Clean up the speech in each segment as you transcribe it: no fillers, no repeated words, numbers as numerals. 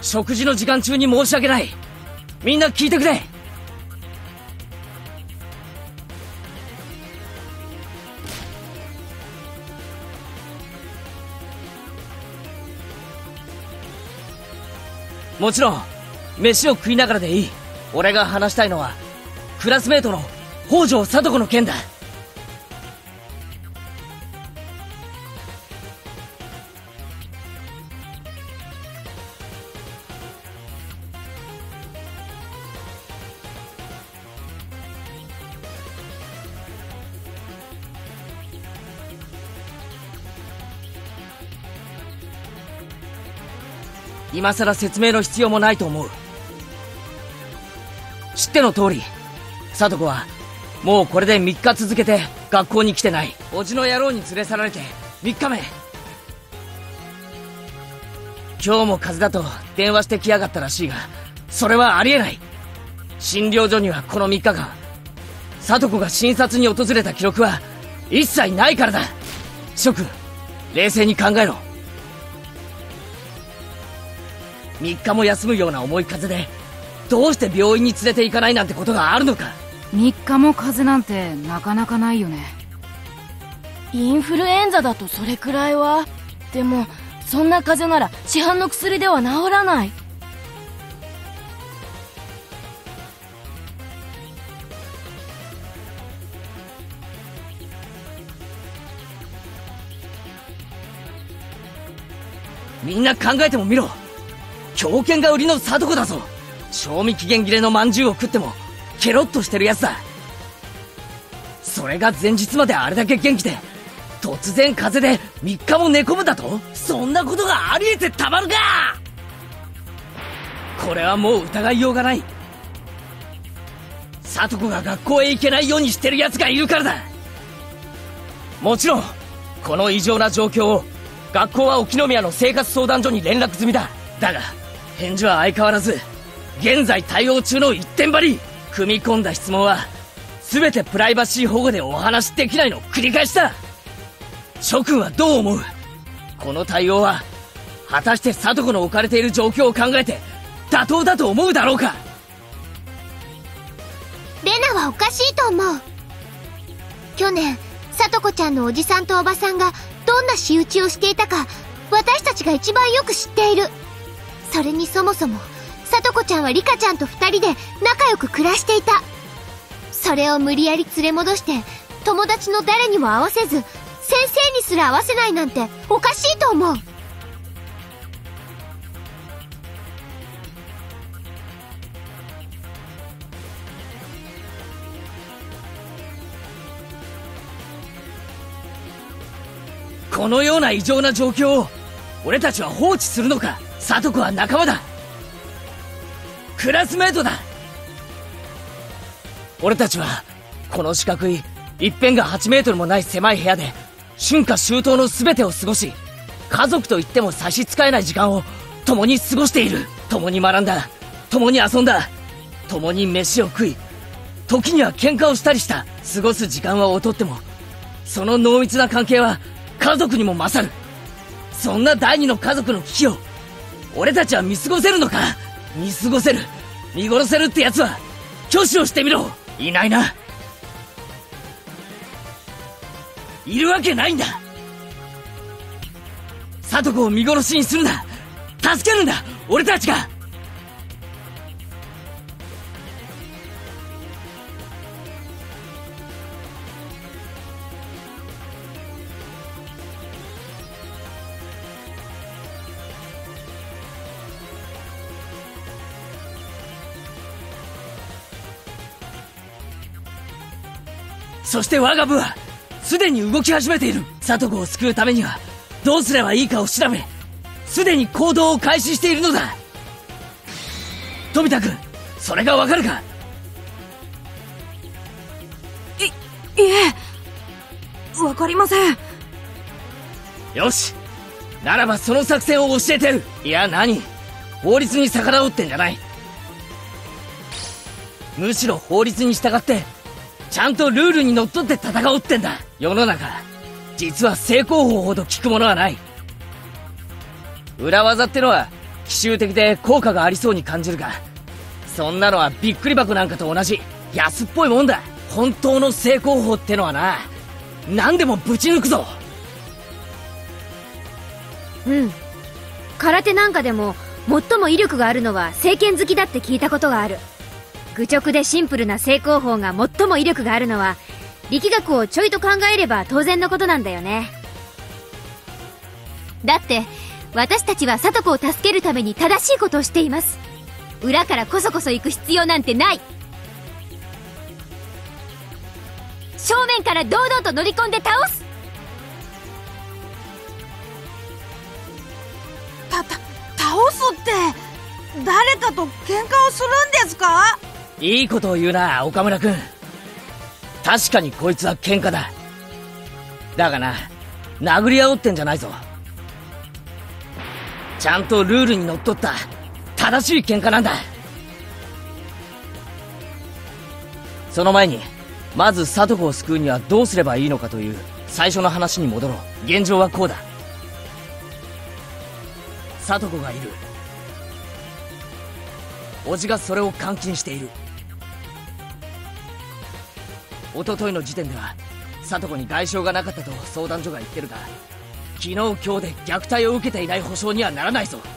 食事の時間中に申し訳ない。みんな聞いてくれ。もちろん飯を食いながらでいい。俺が話したいのはクラスメートの北条聡子の件だ。今さら説明の必要もないと思う。知っての通り、聡子はもうこれで3日続けて学校に来てない。おじの野郎に連れ去られて3日目。今日も風邪だと電話してきやがったらしいが、それはありえない。診療所にはこの3日間聡子が診察に訪れた記録は一切ないからだ。諸君、冷静に考えろ。3日も休むような重い風邪でどうして病院に連れて行かないなんてことがあるのか。 3日も風邪なんてなかなかないよね。 インフルエンザだとそれくらいは。でもそんな風邪なら市販の薬では治らない。 みんな考えてもみろ。狂犬が売りの聡子だぞ。賞味期限切れの饅頭を食ってもケロッとしてるやつだ。それが前日まであれだけ元気で突然風邪で3日も寝込むだと。そんなことがありえてたまるか。これはもう疑いようがない。聡子が学校へ行けないようにしてるやつがいるからだ。もちろんこの異常な状況を学校は沖宮の生活相談所に連絡済みだ。だが返事は相変わらず現在対応中の一点張り。踏み込んだ質問は全てプライバシー保護でお話しできないの繰り返しだ。諸君はどう思う？この対応は果たして聡子の置かれている状況を考えて妥当だと思うだろうか。 レナはおかしいと思う。去年聡子ちゃんのおじさんとおばさんがどんな仕打ちをしていたか私たちが一番よく知っている。それにそもそも聡子ちゃんはリカちゃんと2人で仲良く暮らしていた。それを無理やり連れ戻して友達の誰にも会わせず先生にすら会わせないなんておかしいと思う。 このような異常な状況を俺たちは放置するのか。聡子は仲間だ。クラスメートだ。俺たちはこの四角い一辺が8メートルもない狭い部屋で春夏秋冬の全てを過ごし、家族と言っても差し支えない時間を共に過ごしている。共に学んだ、共に遊んだ、共に飯を食い、時には喧嘩をしたりした。過ごす時間は劣ってもその濃密な関係は家族にも勝る。そんな第二の家族の危機を俺たちは見過ごせるのか。見過ごせる、見殺せるってやつは挙手をしてみろ。いないな。いるわけないんだ。聡子を見殺しにするな。助けるんだ俺たちが。そして我が部はすでに動き始めている。聡子を救うためにはどうすればいいかを調べ、すでに行動を開始しているのだ。富田君、それがわかるか？ いえ、わかりません。 よし、ならばその作戦を教えてやる。いや何、法律に逆らおうってんじゃない。むしろ法律に従ってちゃんとルールにのっとって戦おうってんだ。世の中実は正攻法ほど効くものはない。裏技ってのは奇襲的で効果がありそうに感じるが、そんなのはびっくり箱なんかと同じ安っぽいもんだ。本当の成功法ってのはな、何でもぶち抜くぞ。 うん。空手なんかでも最も威力があるのは聖剣好きだって聞いたことがある。愚直でシンプルな成功法が最も威力があるのは力学をちょいと考えれば当然のことなんだよね。だって私たちは聡子を助けるために正しいことをしています。裏からこそこそ行く必要なんてない。正面から堂々と乗り込んで倒す。 倒すって誰かと喧嘩をするんですか？ いいことを言うな、岡村君。確かにこいつは喧嘩だ。だがな、殴り合おうってんじゃないぞ。ちゃんとルールにのっとった正しい喧嘩なんだ。その前にまず聡子を救うにはどうすればいいのかという最初の話に戻ろう。現状はこうだ。聡子がいる。叔父がそれを監禁している。一昨日の時点では聡子に外傷がなかったと相談所が言ってるが、昨日今日で虐待を受けていない保証にはならないぞ。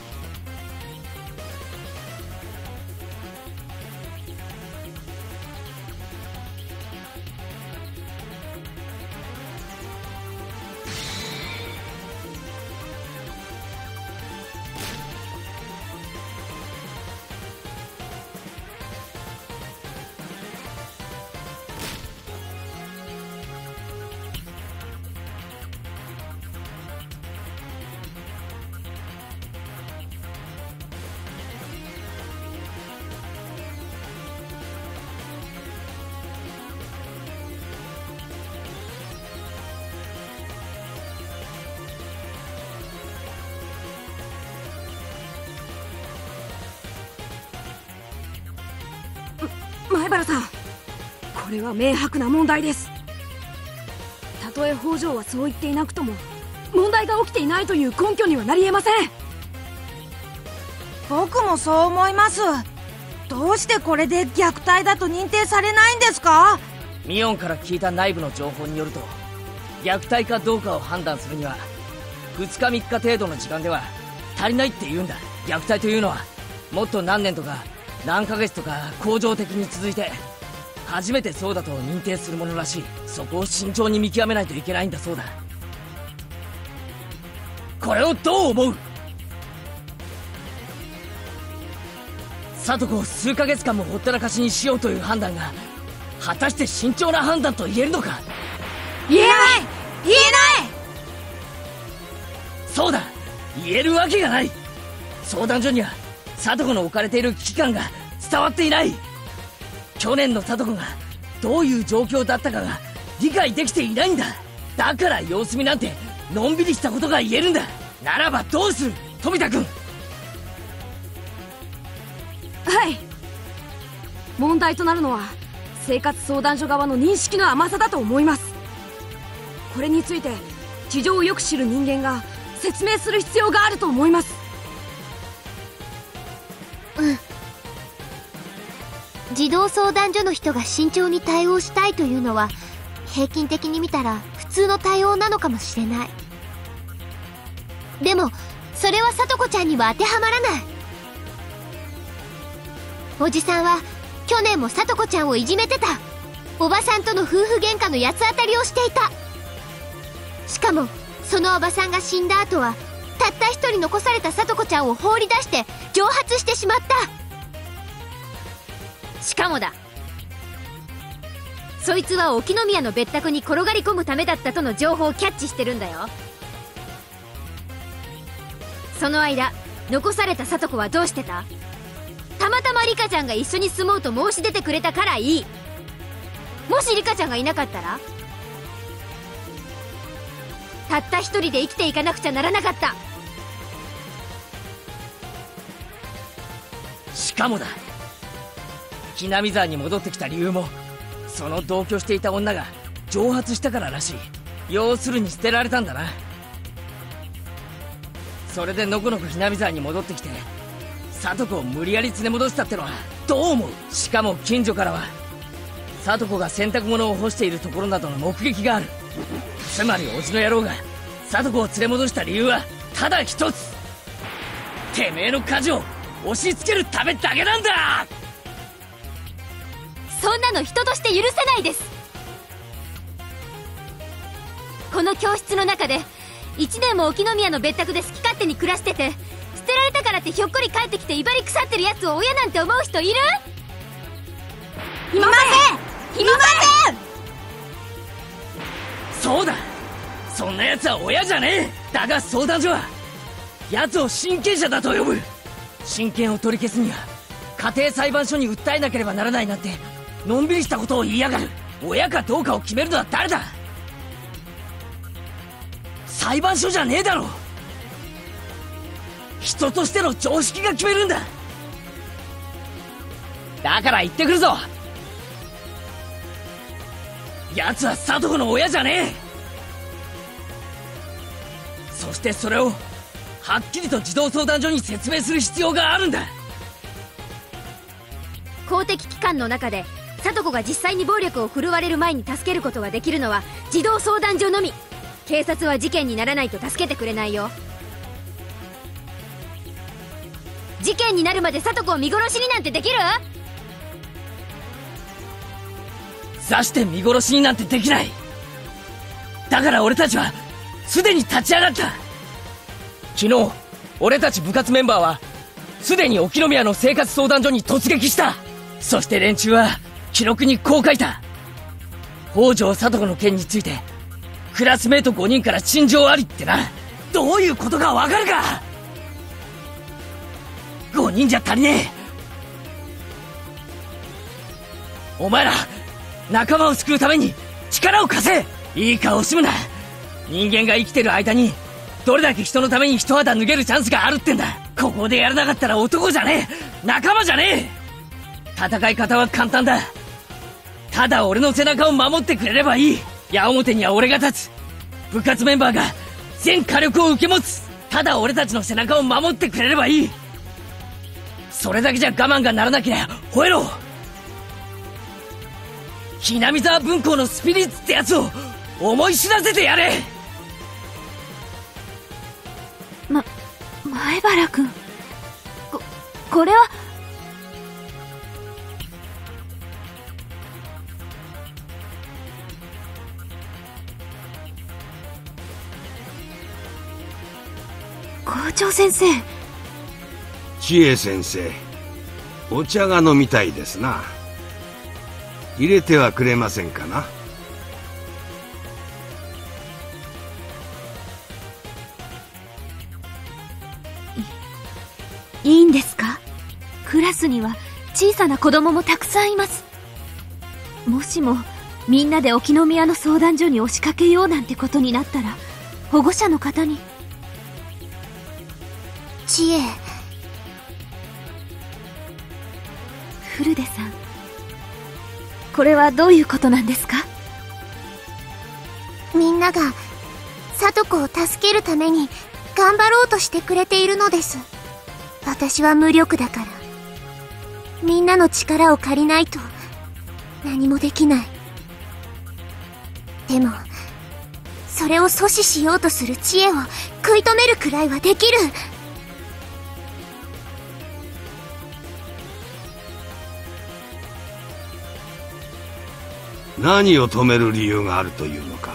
前原さん、これは明白な問題です。たとえ北条はそう言っていなくとも問題が起きていないという根拠にはなり得ません。 僕もそう思います。どうしてこれで虐待だと認定されないんですか？ ミオンから聞いた内部の情報によると、虐待かどうかを判断するには2日3日程度の時間では足りないって言うんだ。虐待というのはもっと何年とか何ヶ月とか恒常的に続いて初めてそうだと認定するものらしい。そこを慎重に見極めないといけないんだそうだ。これをどう思う？聡子を数ヶ月間もほったらかしにしようという判断が果たして慎重な判断と言えるのか？ 言えない！言えない！ そうだ、言えるわけがない。相談所には聡子の置かれている危機感が伝わっていない。去年の聡子がどういう状況だったかが理解できていないんだ。だから様子見なんてのんびりしたことが言えるんだ。ならばどうする、富田君。 はい。問題となるのは生活相談所側の認識の甘さだと思います。これについて事情をよく知る人間が説明する必要があると思います。 児童相談所の人が慎重に対応したいというのは平均的に見たら普通の対応なのかもしれない。でもそれは聡子ちゃんには当てはまらない。おじさんは去年も聡子ちゃんをいじめてた。おばさんとの夫婦喧嘩の八つ当たりをしていた。しかもそのおばさんが死んだ後はたった一人残された聡子ちゃんを放り出して蒸発してしまった。 しかもだ、そいつは沖宮の別宅に転がり込むためだったとの情報をキャッチしてるんだよ。その間残された聡子はどうしてた？たまたまリカちゃんが一緒に住もうと申し出てくれたからいい。もしリカちゃんがいなかったらたった一人で生きていかなくちゃならなかった。 しかもだ、木南沢に戻ってきた理由もその同居していた女が蒸発したかららしい。要するに捨てられたんだな。 それでのこのこひなみ沢に戻ってきて聡子を無理やり連れ戻したってのはどう思う？しかも近所からは聡子が洗濯物を干しているところなどの目撃がある。つまりおじの野郎が聡子を連れ戻した理由はただ一つ、てめえの舵を押し付けるためだけなんだ。 そんなの人として許せないです。この教室の中で1年も沖宮の別宅で好き勝手に暮らしてて、捨てられたからってひょっこり帰ってきて威張り腐ってるやつを親なんて思う人いる？ いません、いません。 そうだ、そんな奴は親じゃねえ。だが相談所は奴を親権者だと呼ぶ。親権を取り消すには家庭裁判所に訴えなければならないなんてのんびりしたことを言いやがる。親かどうかを決めるのは誰だ？裁判所じゃねえだろ。人としての常識が決めるんだ。だから言ってくるぞ、奴は聡子の親じゃねえ。そしてそれをはっきりと児童相談所に説明する必要があるんだ。 公的機関の中で聡子が実際に暴力を振るわれる前に助けることができるのは児童相談所のみ。警察は事件にならないと助けてくれないよ。事件になるまで聡子を見殺しになんてできる？ 刺して見殺しになんてできない。だから俺たちはすでに立ち上がった。昨日俺たち部活メンバーはすでに沖宮の生活相談所に突撃した。そして連中は記録にこう書いた。北条聡子の件についてクラスメート5人から陳情ありってな。どういうことかわかるか？5人じゃ足りねえ。お前ら仲間を救うために力を貸せ。いいか惜しむな。人間が生きてる間にどれだけ人のために一肌脱げるチャンスがあるってんだ。ここでやらなかったら男じゃねえ、仲間じゃねえ。戦い方は簡単だ。ただ俺の背中を守ってくれればいい。矢面には俺が立つ。部活メンバーが全火力を受け持つ。ただ俺たちの背中を守ってくれればいい。それだけじゃ我慢がならなけりゃ吠えろ。ひなみ沢分校のスピリッツってやつを思い知らせてやれ。 前原君、これは。校長先生。 千恵先生、お茶が飲みたいですな。入れてはくれませんかな。 いいんですか？クラスには小さな子供もたくさんいます。もしもみんなで沖宮の相談所に押しかけようなんてことになったら保護者の方に。 知恵。 古出さん、これはどういうことなんですか？ みんなが聡子を助けるために頑張ろうとしてくれているのです。私は無力だから。みんなの力を借りないと何もできない。でもそれを阻止しようとする知恵を食い止めるくらいはできる。 何を止める理由があるというのか。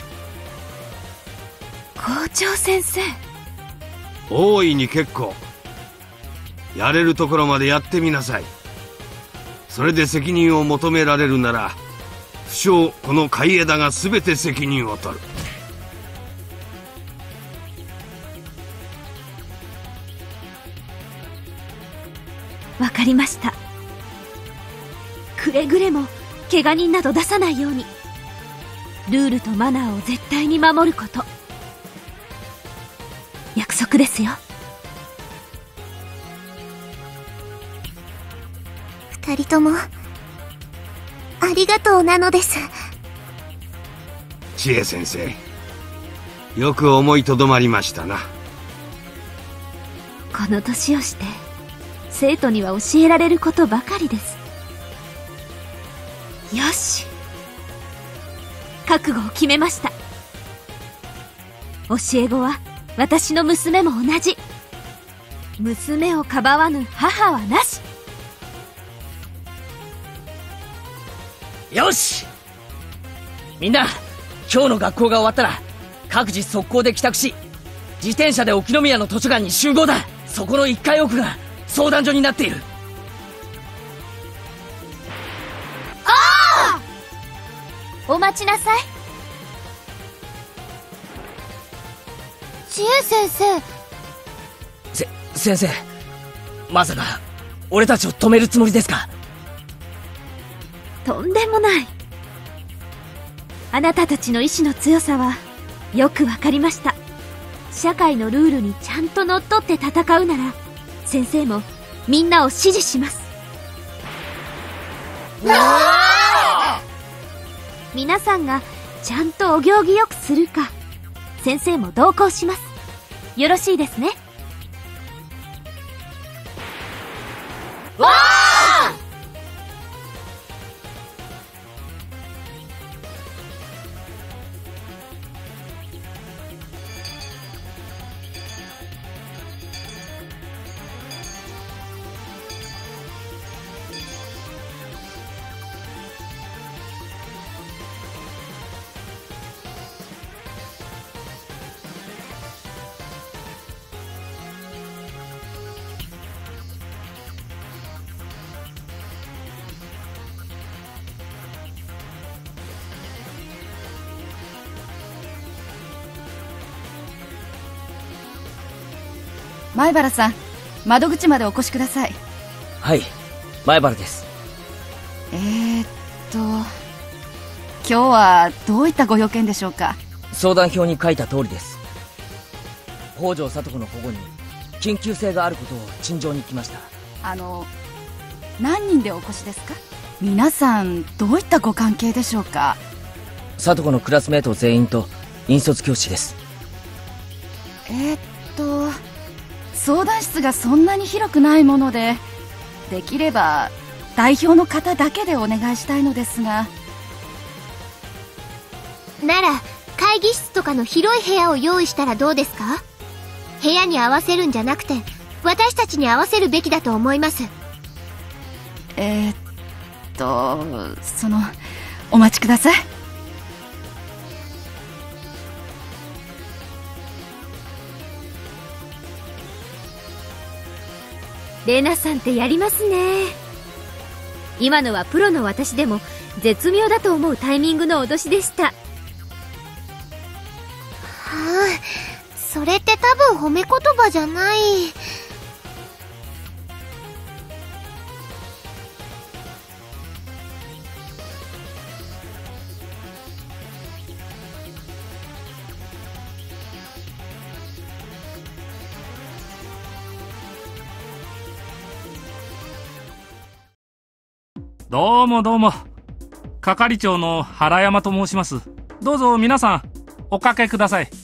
校長先生。 大いに結構。やれるところまでやってみなさい。それで責任を求められるなら不肖この海江田が全て責任を取る。 わかりました。くれぐれも怪我人など出さないように。ルールとマナーを絶対に守ること。約束ですよ。 二人ともありがとうなのです。 千恵先生、よく思いとどまりましたな。 この年をして生徒には教えられることばかりです。よし、覚悟を決めました。教え子は私の娘も同じ。娘をかばわぬ母はなし。 よし、みんな今日の学校が終わったら各自速攻で帰宅し、自転車で沖宮の図書館に集合だ。そこの1階奥が相談所になっている。 お待ちなさい。 知恵先生。 先生、まさか俺たちを止めるつもりですか？ とんでもない。あなたたちの意志の強さはよくわかりました。社会のルールにちゃんとのっとって戦うなら、先生もみんなを支持します。皆さんがちゃんとお行儀よくするか、先生も同行します。よろしいですね。 前原さん、窓口までお越しください。 はい、前原です。 今日はどういったご用件でしょうか？ 相談表に書いた通りです。北条聡子の保護に緊急性があることを陳情に来ました。 何人でお越しですか？皆さんどういったご関係でしょうか？ 聡子のクラスメート全員と引率教師です。 相談室がそんなに広くないもので、できれば代表の方だけでお願いしたいのですが。 なら会議室とかの広い部屋を用意したらどうですか？部屋に合わせるんじゃなくて私たちに合わせるべきだと思います。 お待ちください。 レナさんってやりますね。今のはプロの私でも絶妙だと思うタイミングの脅しでした。 それって多分褒め言葉じゃない。 どうもどうも、係長の原山と申します。どうぞ皆さんおかけください。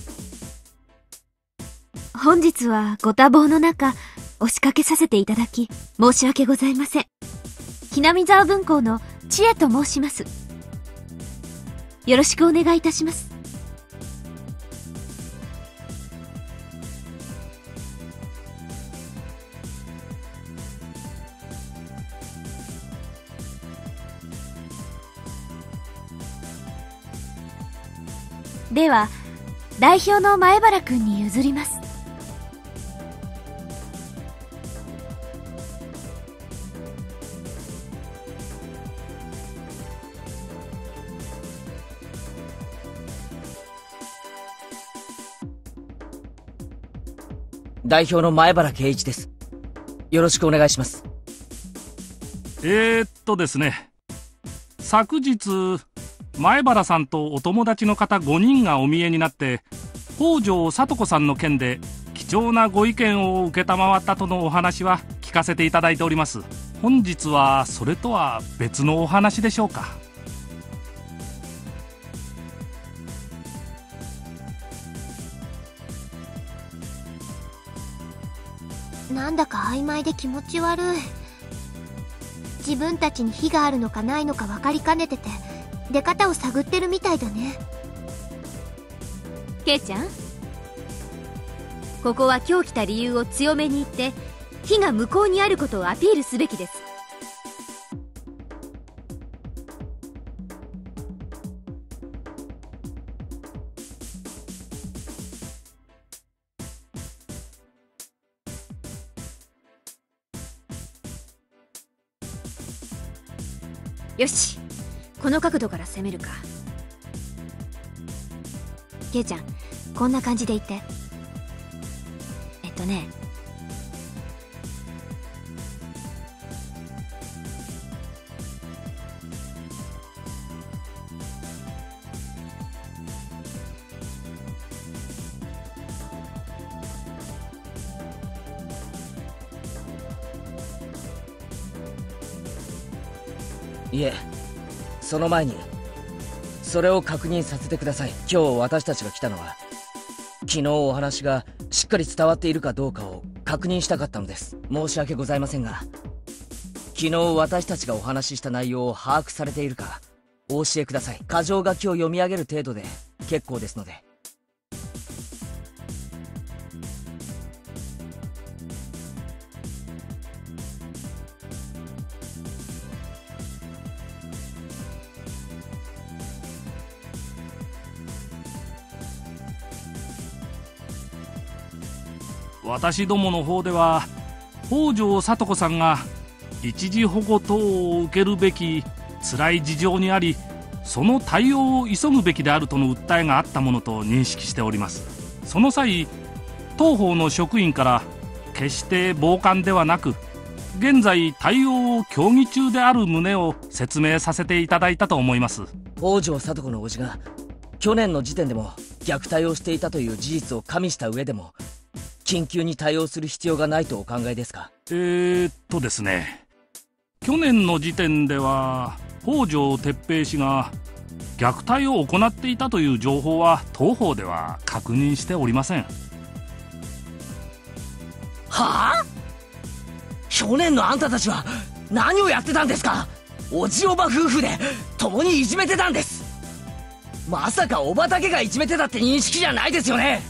本日はご多忙の中押しかけさせていただき申し訳ございません。ひなみ沢分校の千恵と申します。よろしくお願いいたします。では代表の前原くんに譲ります。 代表の前原圭一です。よろしくお願いします。 ですね、昨日前原さんとお友達の方5人がお見えになって、北条聡子さんの件で貴重なご意見を承ったとのお話は聞かせていただいております。本日はそれとは別のお話でしょうか？ なんだか曖昧で気持ち悪い。自分たちに非があるのかないのか分かりかねてて、出方を探ってるみたいだね。 ケイちゃん、ここは今日来た理由を強めに言って非が向こうにあることをアピールすべきです。よし、この角度から攻めるか。ケイちゃん、こんな感じで言って。 いえ、その前にそれを確認させてください。今日私たちが来たのは、昨日お話がしっかり伝わっているかどうかを確認したかったのです。申し訳ございませんが、昨日私たちがお話しした内容を把握されているかお教えください。箇条書きを読み上げる程度で結構ですので。 私どもの方では北条聡子さんが一時保護等を受けるべき辛い事情にあり、その対応を急ぐべきであるとの訴えがあったものと認識しております。その際、当方の職員から決して傍観ではなく、現在対応を協議中である旨を説明させていただいたと思います。 北条聡子の叔父が去年の時点でも虐待をしていたという事実を加味した上でも、緊急に対応する必要がないとお考えですか？ ですね、去年の時点では北条哲平氏が虐待を行っていたという情報は当方では確認しておりません。 はあ？去年のあんたたちは何をやってたんですか？おじおば夫婦で共にいじめてたんです。まさかおばだけがいじめてたって認識じゃないですよね？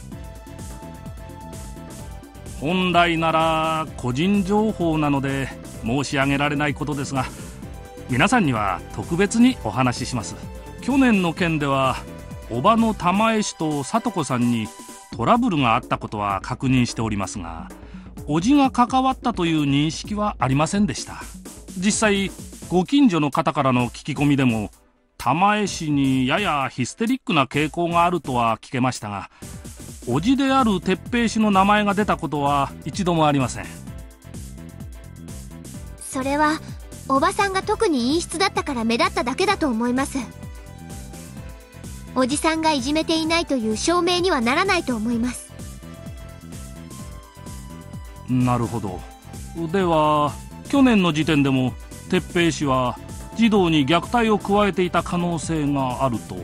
本来なら個人情報なので申し上げられないことですが、皆さんには特別にお話しします。去年の件では叔母の玉江氏と聡子さんにトラブルがあったことは確認しておりますが、叔父が関わったという認識はありませんでした。実際ご近所の方からの聞き込みでも、玉江氏にややヒステリックな傾向があるとは聞けましたが、叔父である哲平氏の名前が出たことは一度もありません。 それはおばさんが特に陰湿だったから目立っただけだと思います。おじさんがいじめていないという証明にはならないと思います。 なるほど。では去年の時点でも哲平氏は児童に虐待を加えていた可能性があると？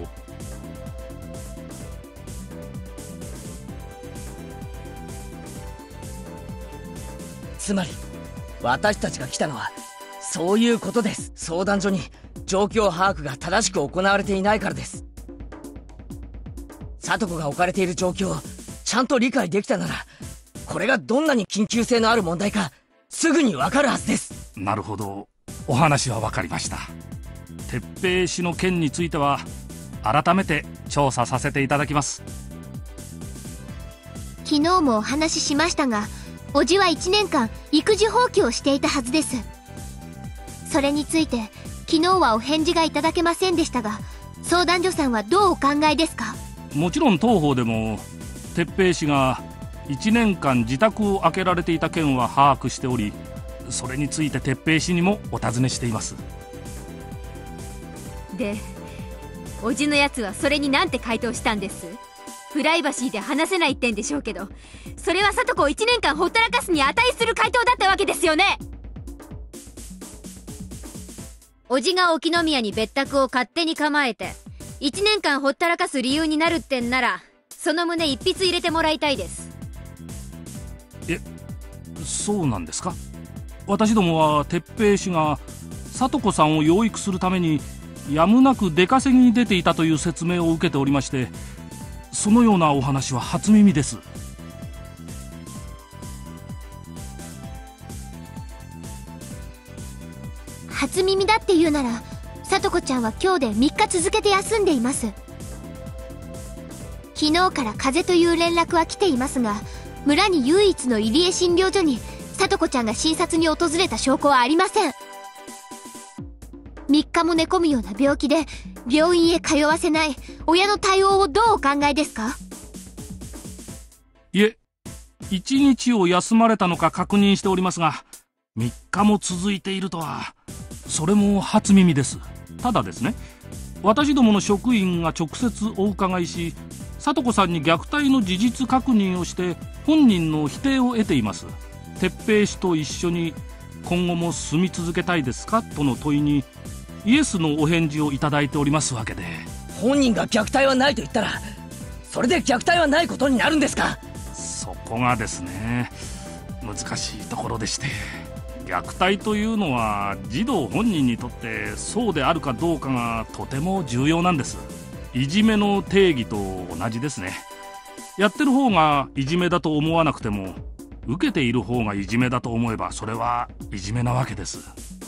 つまり私たちが来たのはそういうことです。相談所に状況把握が正しく行われていないからです。聡子が置かれている状況をちゃんと理解できたなら、これがどんなに緊急性のある問題かすぐにわかるはずです。 なるほど、お話はわかりました。哲平氏の件については改めて調査させていただきます。 昨日もお話ししましたが、おじは1年間育児放棄をしていたはずです。それについて昨日はお返事がいただけませんでしたが、相談所さんはどうお考えですか？ もちろん当方でも哲平氏が1年間自宅を空けられていた件は把握しており、それについて哲平氏にもお尋ねしています。 で、おじのやつはそれになんて回答したんです？プライバシーで話せないってんでしょうけど、それは聡子を1年間ほったらかすに値する回答だったわけですよね。おじが沖宮に別宅を勝手に構えて1年間ほったらかす理由になるってんなら、その旨一筆入れてもらいたいです。 そうなんですか。私どもは哲平氏が聡子さんを養育するためにやむなく出稼ぎに出ていたという説明を受けておりまして、そのようなお話は初耳です。 初耳だって言うなら、聡子ちゃんは今日で3日続けて休んでいます。昨日から風邪という連絡は来ていますが、村に唯一の入江診療所に聡子ちゃんが診察に訪れた証拠はありません。3日も寝込むような病気で病院へ通わせない親の対応をどうお考えですか？ いえ、1日を休まれたのか確認しておりますが、3日も続いているとは、それも初耳です。ただですね、私どもの職員が直接お伺いし、聡子さんに虐待の事実確認をして本人の否定を得ています。哲平氏と一緒に今後も住み続けたいですかとの問いにイエスのお返事をいただいておりますわけで。 本人が虐待はないと言ったら、それで虐待はないことになるんですか？ そこがですね、難しいところでして、虐待というのは児童本人にとってそうであるかどうかがとても重要なんです。いじめの定義と同じですね。やってる方がいじめだと思わなくても、受けている方がいじめだと思えば、それはいじめなわけです。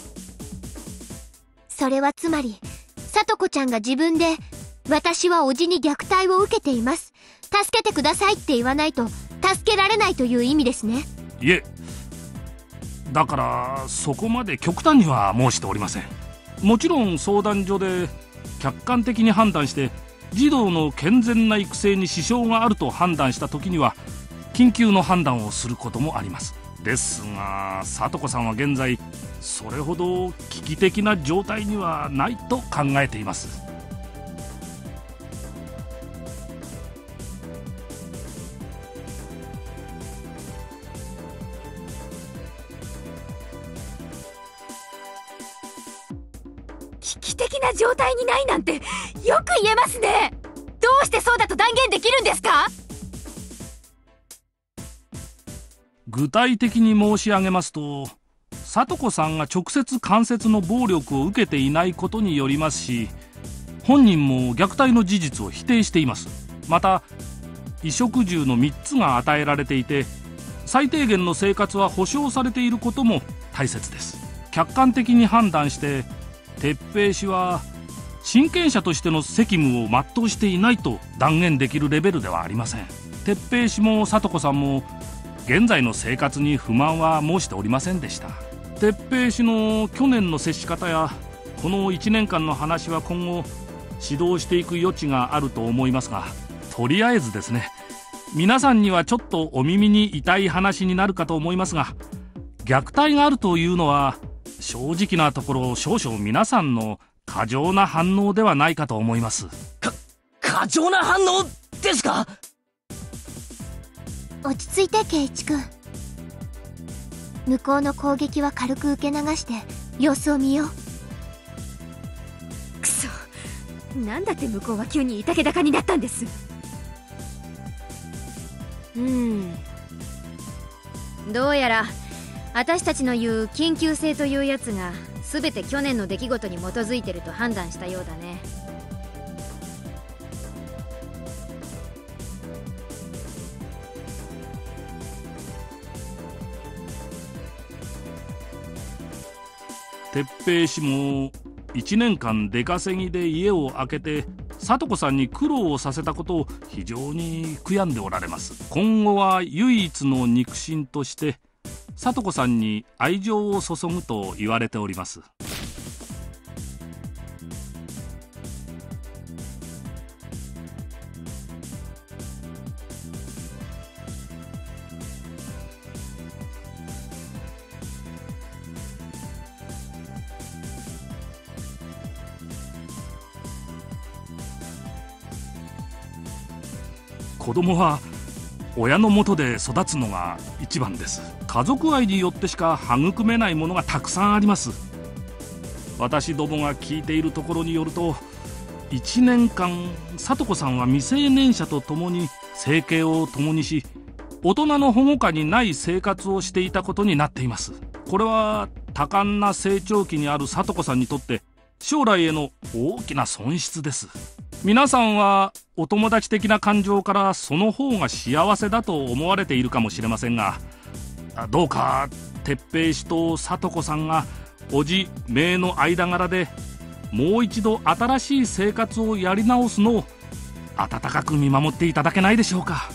それはつまり、聡子ちゃんが自分で、私は叔父に虐待を受けています、助けてくださいって言わないと助けられないという意味ですね。 いえ、だからそこまで極端には申しておりません。もちろん相談所で客観的に判断して児童の健全な育成に支障があると判断した時には緊急の判断をすることもあります。ですが聡子さんは現在それほど危機的な状態にはないと考えています。 危機的な状態にないなんてよく言えますね。どうしてそうだと断言できるんですか？ 具体的に申し上げますと、聡子さんが直接間接の暴力を受けていないことによりますし、本人も虐待の事実を否定しています。また衣食住の3つが与えられていて、最低限の生活は保障されていることも大切です。客観的に判断して哲平氏は親権者としての責務を全うしていないと断言できるレベルではありません。哲平氏も聡子さんも現在の生活に不満は申しておりませんでした。哲平氏の去年の接し方やこの1年間の話は今後指導していく余地があると思いますが、とりあえずですね、皆さんにはちょっとお耳に痛い話になるかと思いますが、虐待があるというのは正直なところ少々皆さんの過剰な反応ではないかと思います。 過剰な反応ですか？ 落ち着いて圭一君。向こうの攻撃は軽く受け流して様子を見よう。 くそ、なんだって向こうは急にいたけだかになったんです。どうやら私たちの言う緊急性というやつが全て去年の出来事に基づいてると判断したようだね。 哲平氏も1年間出稼ぎで家を空けて聡子さんに苦労をさせたことを非常に悔やんでおられます。今後は唯一の肉親として聡子さんに愛情を注ぐと言われております。子供は親の元で育つのが一番です。家族愛によってしか育めないものがたくさんあります。私どもが聞いているところによると、1年間聡子さんは未成年者と共に生計を共にし、 大人の保護下にない生活をしていたことになっています。これは多感な成長期にある聡子さんにとって将来への大きな損失です。皆さんはお友達的な感情からその方が幸せだと思われているかもしれませんが、どうか鉄平氏と聡子さんが叔父姪の間柄でもう一度新しい生活をやり直すのを温かく見守っていただけないでしょうか。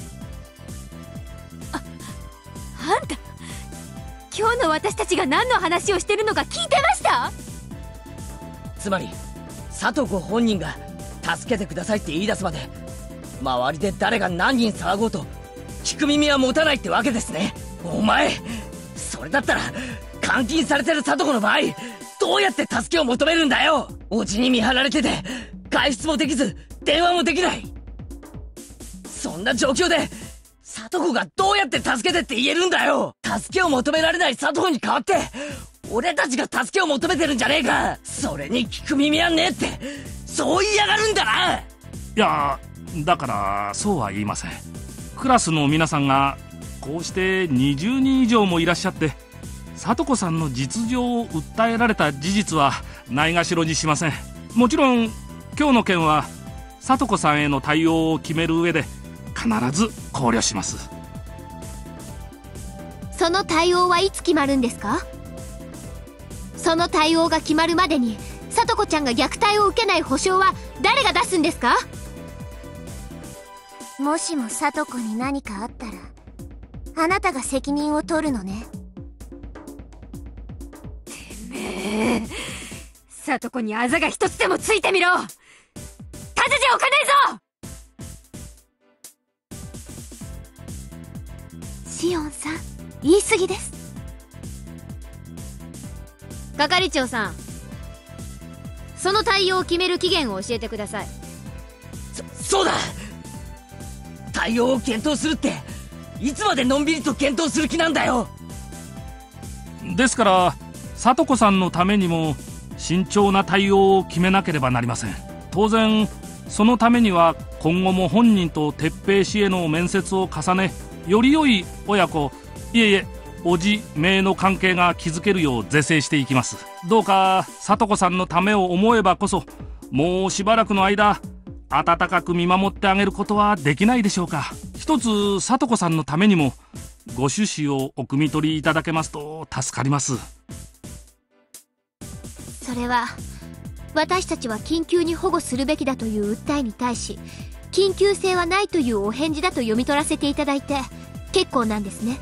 あんた、今日の私たちが何の話をしてるのか聞いてました？ つまり聡子本人が助けてくださいって言い出すまで周りで誰が何人騒ごうと聞く耳は持たないってわけですね。お前、それだったら監禁されてる聡子の場合どうやって助けを求めるんだよ。おじに見張られてて外出もできず電話もできない。そんな状況で聡子がどうやって助けてって言えるんだよ。助けを求められない聡子に代わって俺たちが助けを求めてるんじゃねえか。それに聞く耳はねえってそう言いやがるんだな。 いや、だからそうは言いません。クラスの皆さんがこうして20人以上もいらっしゃって聡子さんの実情を訴えられた事実はないがしろにしません。もちろん今日の件は聡子さんへの対応を決める上で必ず考慮します。 その対応はいつ決まるんですか？その対応が決まるまでに聡子ちゃんが虐待を受けない保証は誰が出すんですか？もしも聡子に何かあったらあなたが責任を取るのね。 聡子にあざが一つでもついてみろ。ただじゃおかねえぞ。 シオンさん、言い過ぎです。 係長さん、その対応を決める期限を教えてください。 そうだ。対応を検討するっていつまでのんびりと検討する気なんだよ。 ですから聡子さんのためにも慎重な対応を決めなければなりません。当然そのためには今後も本人と鉄平氏への面接を重ね、より良い親子、いえいえ叔父姪の関係が築けるよう是正していきます。どうか聡子さんのためを思えばこそもうしばらくの間温かく見守ってあげることはできないでしょうか。一つ聡子さんのためにもご趣旨をお汲み取りいただけますと助かります。 それは私たちは緊急に保護するべきだという訴えに対し緊急性はないというお返事だと読み取らせていただいて結構なんですね。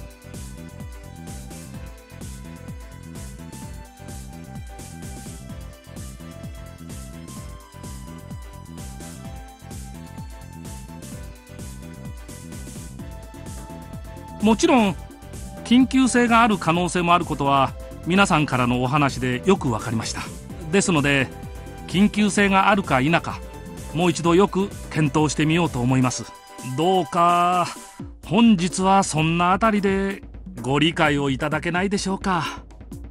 もちろん緊急性がある可能性もあることは皆さんからのお話でよく分かりました。ですので緊急性があるか否かもう一度よく検討してみようと思います。どうか本日はそんなあたりでご理解をいただけないでしょうか。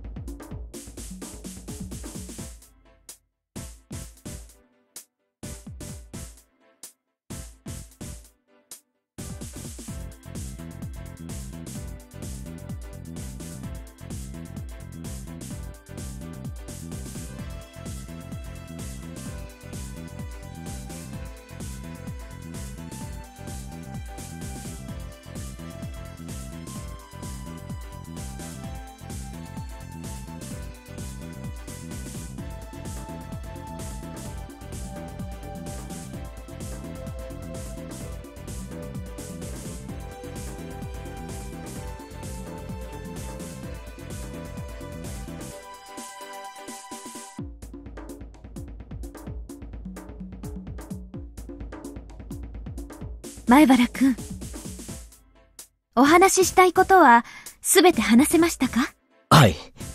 前原くん、お話ししたいことはすべて話せましたか？ はい。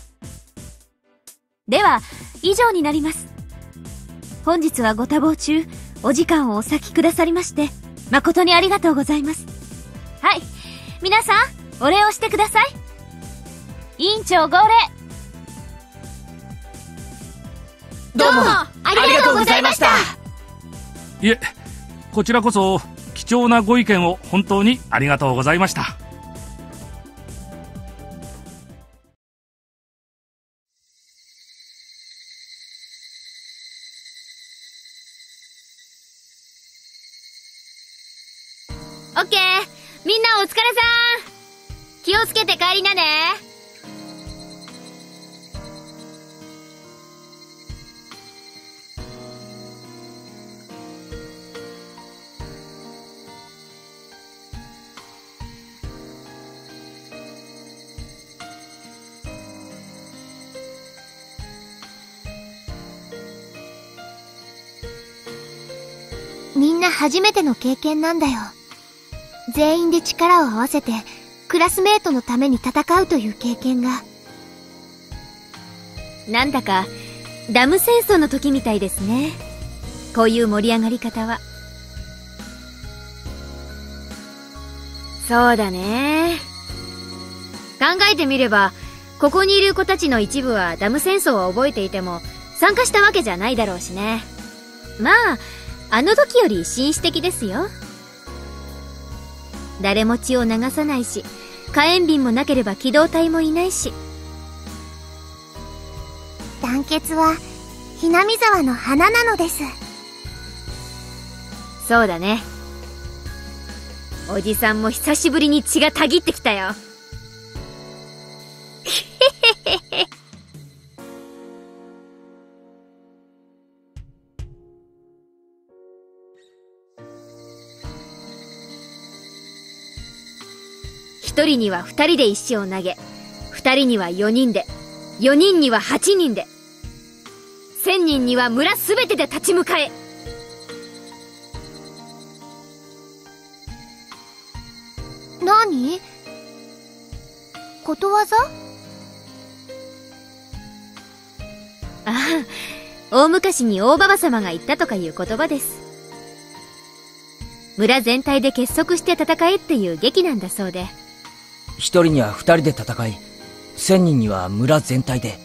では以上になります。本日はご多忙中お時間をお割きくださりまして誠にありがとうございます。はい、皆さんお礼をしてください。委員長号令。 どうもありがとうございました。 いえ、こちらこそ貴貴重なご意見を本当にありがとうございました。 オッケー、みんなお疲れさん。気をつけて帰りなね。 みんな初めての経験なんだよ。全員で力を合わせてクラスメートのために戦うという経験が。 なんだかダム戦争の時みたいですね、こういう盛り上がり方は。そうだね。考えてみればここにいる子たちの一部はダム戦争を覚えていても参加したわけじゃないだろうしね。まああの時より紳士的ですよ。誰も血を流さないし、火炎瓶もなければ機動隊もいないし。 団結はひなみ沢の花なのです。 そうだね。おじさんも久しぶりに血がたぎってきたよ。一人には二人で石を投げ、二人には4人で、4人には8人で、1000人には村すべてで立ち向かえ。 何？ことわざ？ ああ、大昔に大ババ様が言ったとかいう言葉です。村全体で結束して戦えっていう劇なんだそうで。 一人には二人で戦い、1000人には村全体で。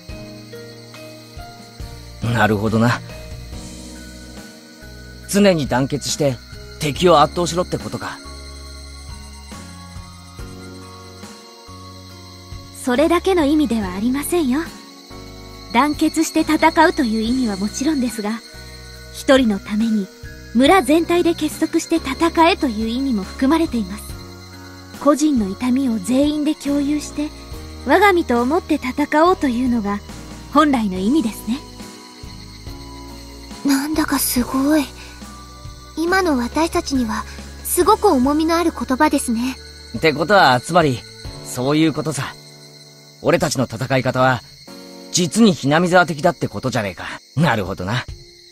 なるほどな。常に団結して敵を圧倒しろってことか。 それだけの意味ではありませんよ。団結して戦うという意味はもちろんですが、一人のために村全体で結束して戦えという意味も含まれています。個人の痛みを全員で共有して我が身と思って戦おうというのが本来の意味ですね。 なんだかすごい。今の私たちにはすごく重みのある言葉ですね。 ってことはつまりそういうことさ。俺たちの戦い方は実にひなみ沢的だってことじゃねえか。なるほどな。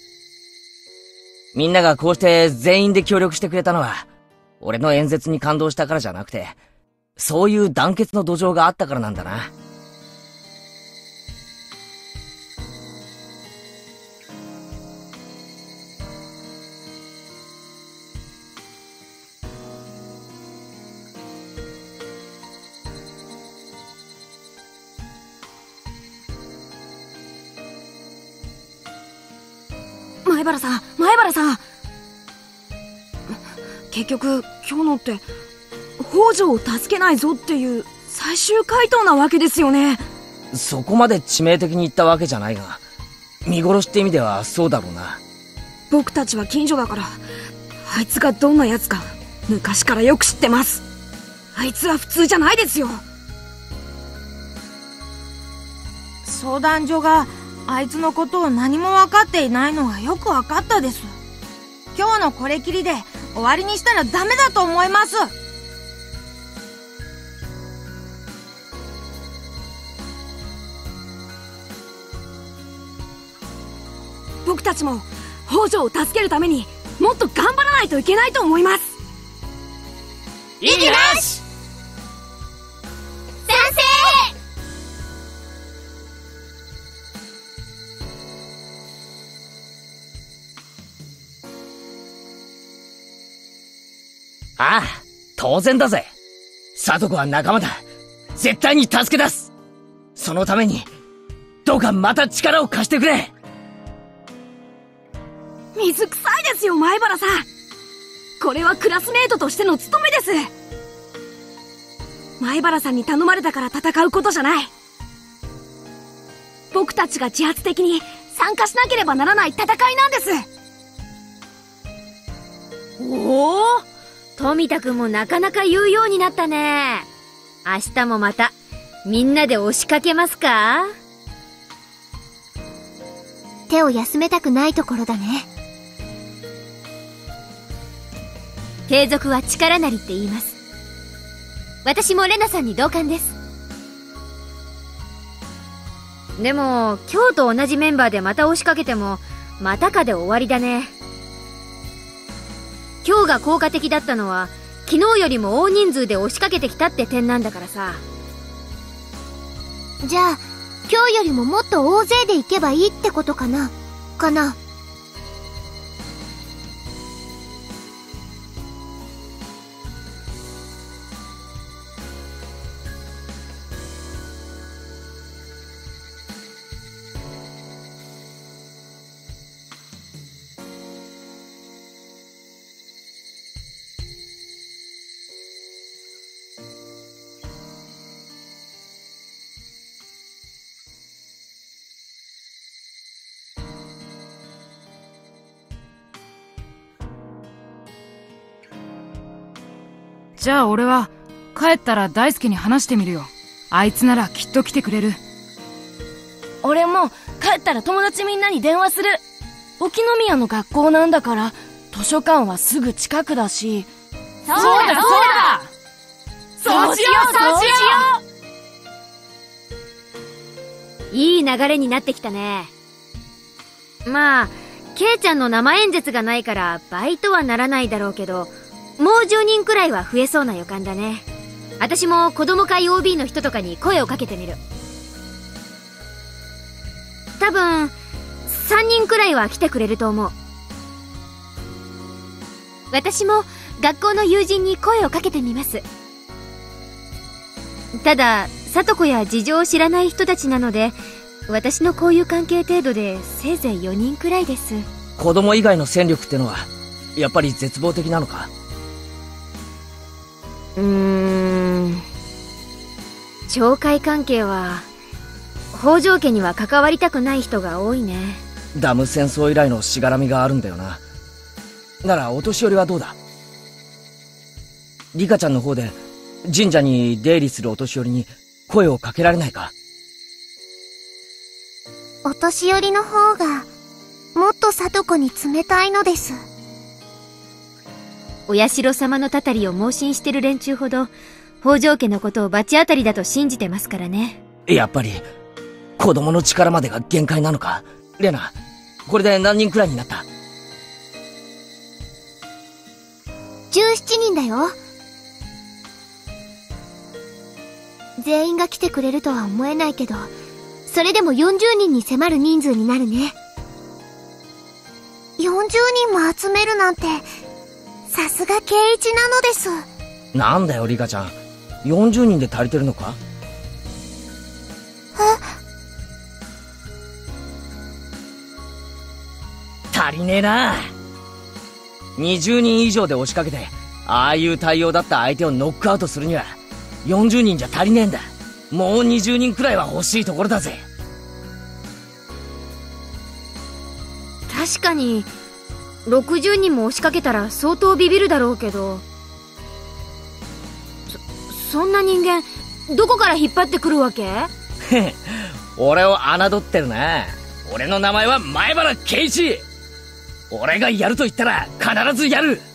みんながこうして全員で協力してくれたのは俺の演説に感動したからじゃなくて、そういう団結の土壌があったからなんだな。 前原さん、前原さん。結局今日のって北条を助けないぞっていう最終回答なわけですよね。 そこまで致命的に言ったわけじゃないが、見殺しって意味ではそうだろうな。 僕たちは近所だから、あいつがどんなやつか昔からよく知ってます。あいつは普通じゃないですよ。 相談所があいつのことを何も分かっていないのがよく分かったです。今日のこれきりで終わりにしたらダメだと思います。 僕たちも北条を助けるためにもっと頑張らないといけないと思います。 いいなし！ 賛成！ ああ、当然だぜ。聡子は仲間だ。絶対に助け出す。そのためにどうかまた力を貸してくれ。 水臭いですよ、前原さん。 これはクラスメートとしての務めです。前原さんに頼まれたから戦うことじゃない。僕たちが自発的に参加しなければならない戦いなんです。 おお、富田くんもなかなか言うようになったね。明日もまたみんなで押しかけますか？ 手を休めたくないところだね。 継続は力なりって言います。私もレナさんに同感です。でも今日と同じメンバーでまた押しかけてもまたかで終わりだね。今日が効果的だったのは昨日よりも大人数で押しかけてきたって点なんだからさ。 じゃあ今日よりももっと大勢で行けばいいってことかな。 じゃあ俺は帰ったら大輔に話してみるよ。あいつならきっと来てくれる。 俺も帰ったら友達みんなに電話する。沖宮の学校なんだから図書館はすぐ近くだし。 そうだそうしよう。いい流れになってきたね。まあケイちゃんの生演説がないから倍とはならないだろうけど、もう10人くらいは増えそうな予感だね。私も子供会 OB の人とかに声をかけてみる。多分3人くらいは来てくれると思う。私も学校の友人に声をかけてみます。ただ里子や事情を知らない人たちなので、私の交友関係程度でせいぜい4人くらいです。 子供以外の戦力ってのはやっぱり絶望的なのか？ 懲戒関係は北条家には関わりたくない人が多いね。 ダム戦争以来のしがらみがあるんだよな。ならお年寄りはどうだ？リカちゃんの方で神社に出入りするお年寄りに声をかけられないか？ お年寄りの方がもっと里子に冷たいのです。 お社様のたたりを盲信してる連中ほど北条家のことを罰当たりだと信じてますからね。 やっぱり子供の力までが限界なのか？レナ、これで何人くらいになった ？17人だよ。全員が来てくれるとは思えないけど、それでも40人に迫る人数になるね。40人も集めるなんてさすが圭一なのです。 なんだよリカちゃん、40人で足りてるのか？足りねえな。20人以上で押しかけてああいう対応だった相手をノックアウトするには40人じゃ足りねえんだ。もう20人くらいは欲しいところだぜ。 確かに60人も押しかけたら相当ビビるだろうけど、そんな人間どこから引っ張ってくるわけ？ 俺を侮ってるな。俺の名前は前原圭一。俺がやると言ったら必ずやる。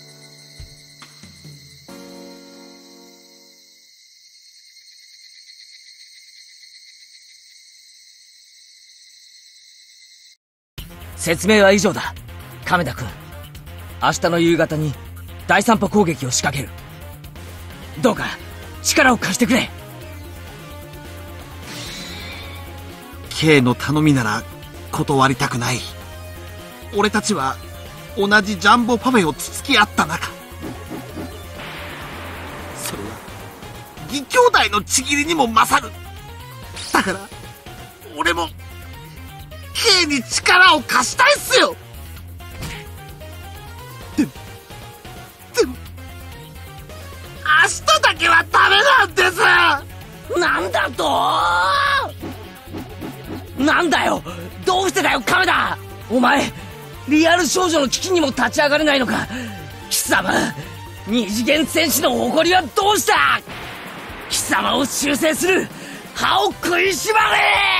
説明は以上だ。亀田君、明日の夕方に第三波攻撃を仕掛ける。どうか力を貸してくれ。 K の頼みなら断りたくない。俺たちは同じジャンボパフェをつつき合った仲。それは義兄弟のちぎりにも勝る。だから俺も K に力を貸したいっすよ。 なんだよ、どうしてだよ亀田。お前リアル少女の危機にも立ち上がれないのか。貴様、二次元戦士の誇りはどうした。貴様を修正する歯を食いしばれ。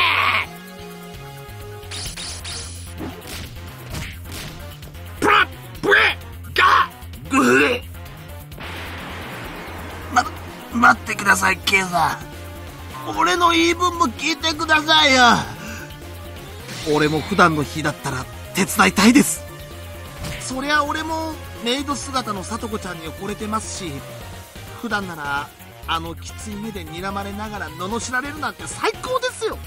プラプレガグレ。待ってください、ケイさん。俺の言い分も聞いてくださいよ。俺も普段の日だったら手伝いたいです。そりゃ俺もメイド姿のさとこちゃんに惚れてますし、普段ならあのきつい目で睨まれながら罵られるなんて最高ですよ。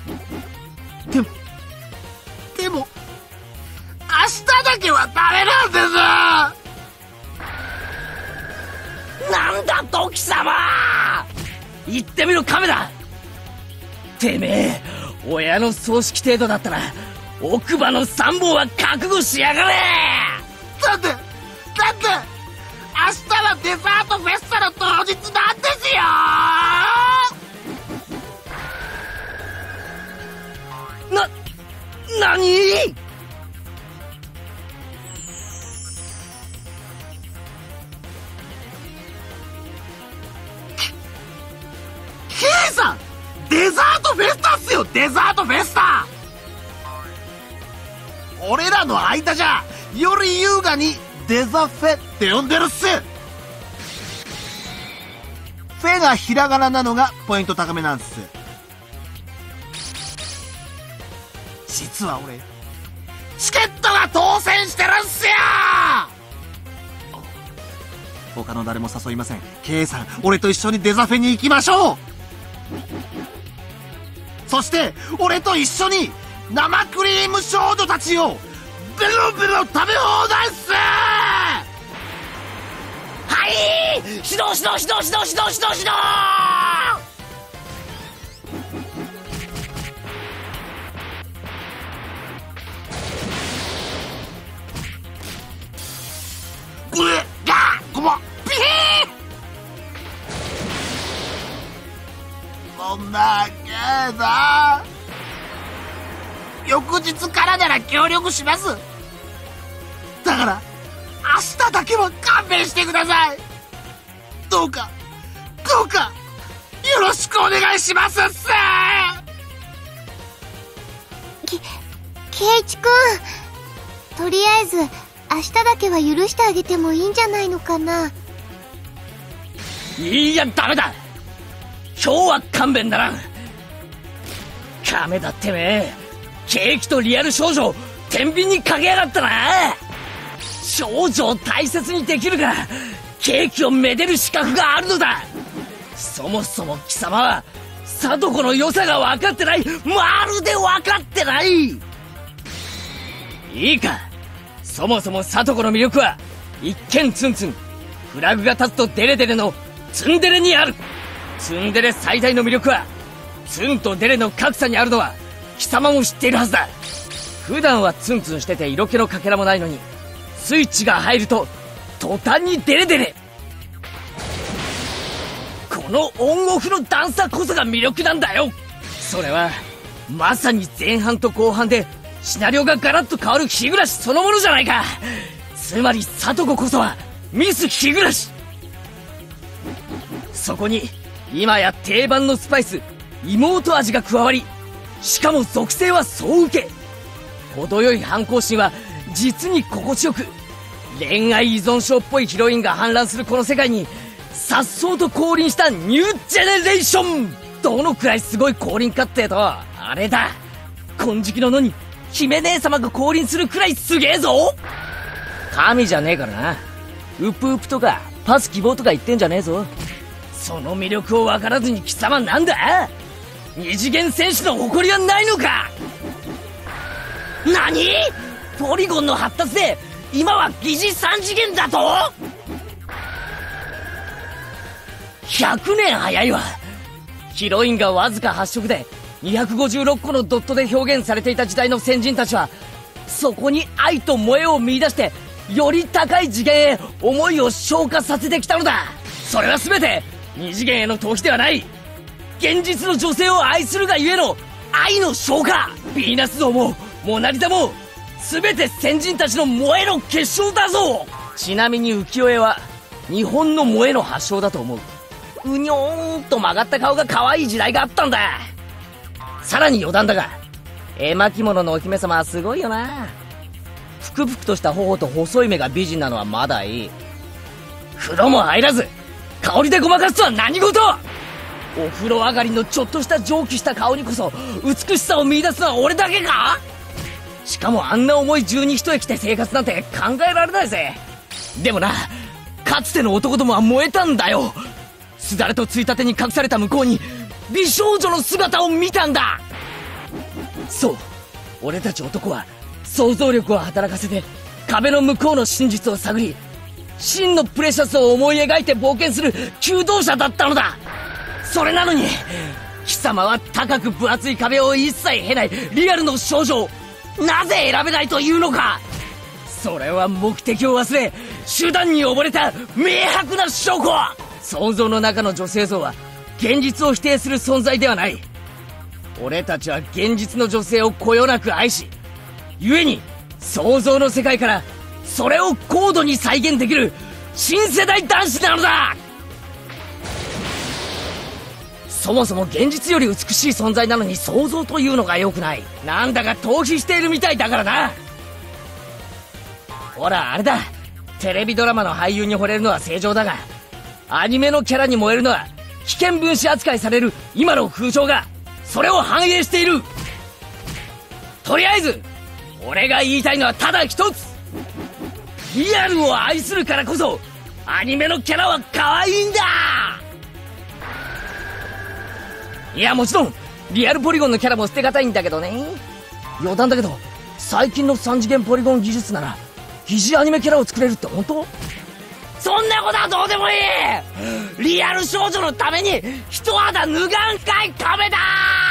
でも明日だけはダメなんです。 なんだと貴様、言ってみろ亀田。てめえ親の葬式程度だったら奥歯の3本は覚悟しやがれ。 だって明日はデザートフェスタの当日なんですよ。 何？ ケイさん、デザートフェスタっすよ、デザートフェスタ。俺らの間じゃより優雅にデザフェって呼んでるっす。フェがひらがななのがポイント高めなんす。実は俺チケットが当選してるんすよ。他の誰も誘いません。ケイさん、俺と一緒にデザフェに行きましょう。そして俺と一緒に生クリーム少女たちをベロベロ食べ放題っす。 はい、指導指導指導指導指導指導指導。 うえがごまピヒー。そんなけだ翌日からなら協力します。だから明日だけは勘弁してください。どうかよろしくお願いしますっす。 圭一くん、とりあえず明日だけは許してあげてもいいんじゃないのかな。 いやダメだ、今日は勘弁ならん。亀田ってめえ、ケーキとリアル少女を天秤にかけやがったな。少女を大切にできるからケーキをめでる資格があるのだ。そもそも貴様は聡子の良さが分かってない。まるで分かってない。いいか、そもそも聡子の魅力は一見ツンツン、フラグが立つとデレデレのツンデレにある。ツンデレ最大の魅力はツンとデレの格差にあるのは貴様も知っているはずだ。普段はツンツンしてて色気のかけらもないのに、スイッチが入ると途端にデレデレ。このオンオフの段差こそが魅力なんだよ。それはまさに前半と後半でシナリオがガラッと変わる日暮らしそのものじゃないか。つまり聡子こそはミス日暮らし。そこに今や定番のスパイス妹味が加わり、しかも属性は総受け。程よい反抗心は実に心地よく、恋愛依存症っぽいヒロインが氾濫するこの世界に颯爽と降臨したニュージェネレーション。どのくらいすごい降臨かってと、あれだ、金色の野に姫姉様が降臨するくらいすげえぞ。神じゃねえからな。ウプウプとかパス希望とか言ってんじゃねえぞ。その魅力を分からずに貴様なんだ、二次元戦士の誇りはないのか。何？ポリゴンの発達で今は疑似三次元だと？100年早いわ。ヒロインがわずか8色で256個のドットで表現されていた時代の先人たちは、そこに愛と萌えを見出してより高い次元へ思いを昇華させてきたのだ。それは全て二次元への逃避ではない、現実の女性を愛するがゆえの愛の昇華。ヴィーナス像もモナリザも全て先人たちの萌えの結晶だぞ。ちなみに浮世絵は日本の萌えの発祥だと思う。うにょーんと曲がった顔が可愛い時代があったんだ。さらに余談だが、絵巻物のお姫様はすごいよな。ぷくぷくとした頬と細い目が美人なのはまだいい。風呂も入らず香りでごまかすとは何事。お風呂上がりのちょっとした蒸気した顔にこそ美しさを見出すのは俺だけか。しかもあんな重い十二一駅で生活なんて考えられないぜ。でもな、かつての男どもは燃えたんだよ。すだれとついたてに隠された向こうに美少女の姿を見たんだ。そう、俺たち男は想像力を働かせて壁の向こうの真実を探り、真のプレシャスを思い描いて冒険する求道者だったのだ。それなのに貴様は高く分厚い壁を一切経ないリアルの少女をなぜ選べないというのか。それは目的を忘れ手段に溺れた明白な証拠。想像の中の女性像は現実を否定する存在ではない。俺たちは現実の女性をこよなく愛し、故に想像の世界からそれを高度に再現できる新世代男子なのだ。そもそも現実より美しい存在なのに想像というのが良くない。なんだか逃避しているみたいだからな。ほらあれだ、テレビドラマの俳優に惚れるのは正常だが、アニメのキャラに燃えるのは危険分子扱いされる今の風潮がそれを反映している。とりあえず俺が言いたいのはただ一つ。リアルを愛するからこそアニメのキャラは可愛いんだ。いや、もちろんリアルポリゴンのキャラも捨てがたいんだけどね。余談だけど最近の3次元ポリゴン技術なら疑似アニメキャラを作れるって本当？そんなことはどうでもいい。リアル少女のために一肌脱がんかい壁だ。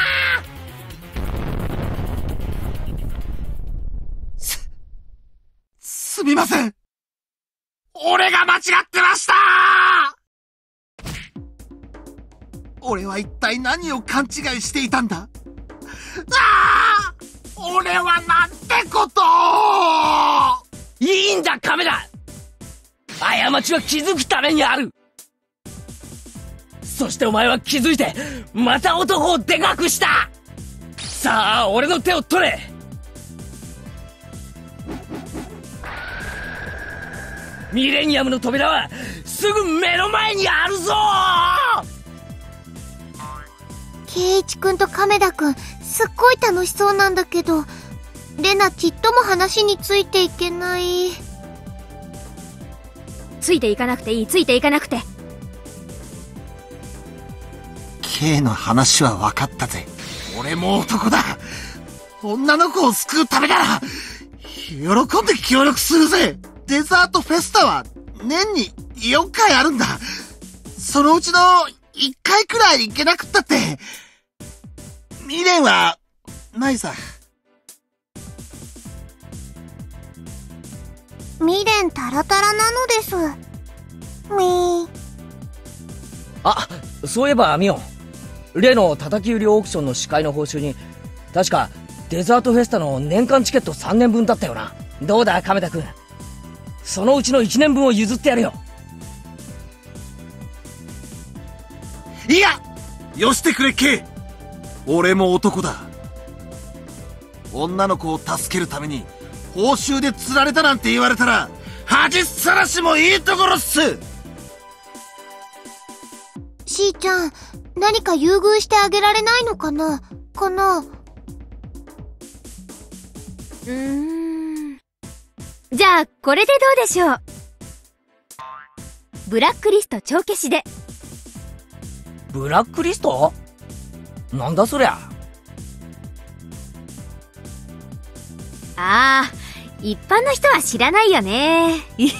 すみません。俺が間違ってました。俺は一体何を勘違いしていたんだ。俺はなんてことを。 いいんだ亀田、過ちは気づくためにある。そしてお前は気づいてまた男をでかくした。さあ俺の手を取れ。ミレニアムの扉はすぐ目の前にあるぞ。 圭一くんと亀田くんすっごい楽しそうなんだけど、レナちっとも話についていけない。 ついていかなくていい、ついていかなくて。 K の話は分かったぜ。俺も男だ。女の子を救うためなら喜んで協力するぜ。デザートフェスタは年に4回あるんだ。そのうちの1回くらい行けなくったって未練はないさ。 未練タラタラなのです。 あ、そういえばミオン、例の叩き売りオークションの司会の報酬に確かデザートフェスタの年間チケット3年分だったよな。どうだ亀田君、そのうちの1年分を譲ってやるよ。 いや、よしてくれ K。 俺も男だ。女の子を助けるために報酬で釣られたなんて言われたら恥さらしもいいところっす。 しーちゃん、何か優遇してあげられないのかな。 じゃあこれでどうでしょう。ブラックリスト帳消しで。 ブラックリスト？なんだそりゃ。 ああ、一般の人は知らないよね。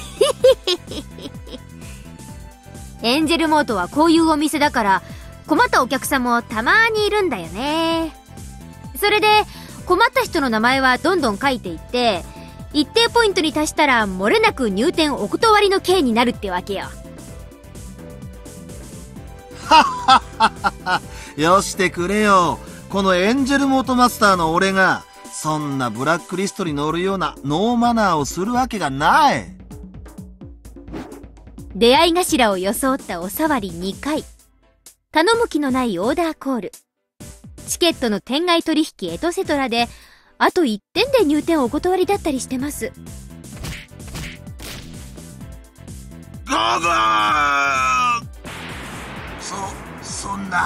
エンジェルモートはこういうお店だから困ったお客さんもたまにいるんだよね。それで困った人の名前はどんどん書いていって、一定ポイントに達したら漏れなく入店お断りの刑になるってわけよ。 はっはっはっは。よしてくれよ。 このエンジェルモートマスターの俺がそんなブラックリストに載るようなノーマナーをするわけがない。 出会い頭を装ったおさわり2回。頼む気のないオーダーコール。チケットの店外取引エトセトラで、あと1点で入店お断りだったりしてます。 ゴーゴー！そん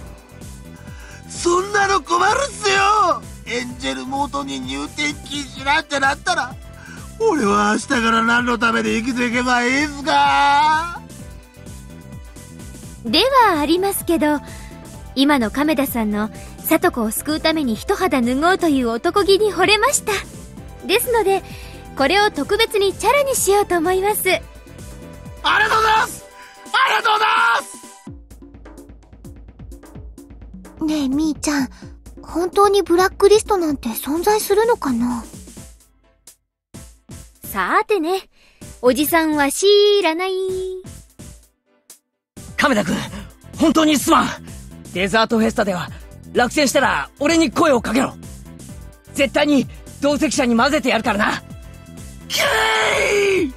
なの困るっすよ。エンジェルモートに入店禁止なんてなったら、俺は明日から何のために生きていけばいいんすか？ ではありますけど、今の亀田さんの里子を救うために一肌脱ごうという男気に惚れました。ですので、これを特別にチャラにしようと思います。 ありがとうございます！ありがとうございます！ ねえみーちゃん、本当にブラックリストなんて存在するのかな？ さーてね、おじさんは知らない。 亀田君、本当にすまん。デザートフェスタでは落選したら俺に声をかけろ。絶対に同席者に混ぜてやるからな。キー！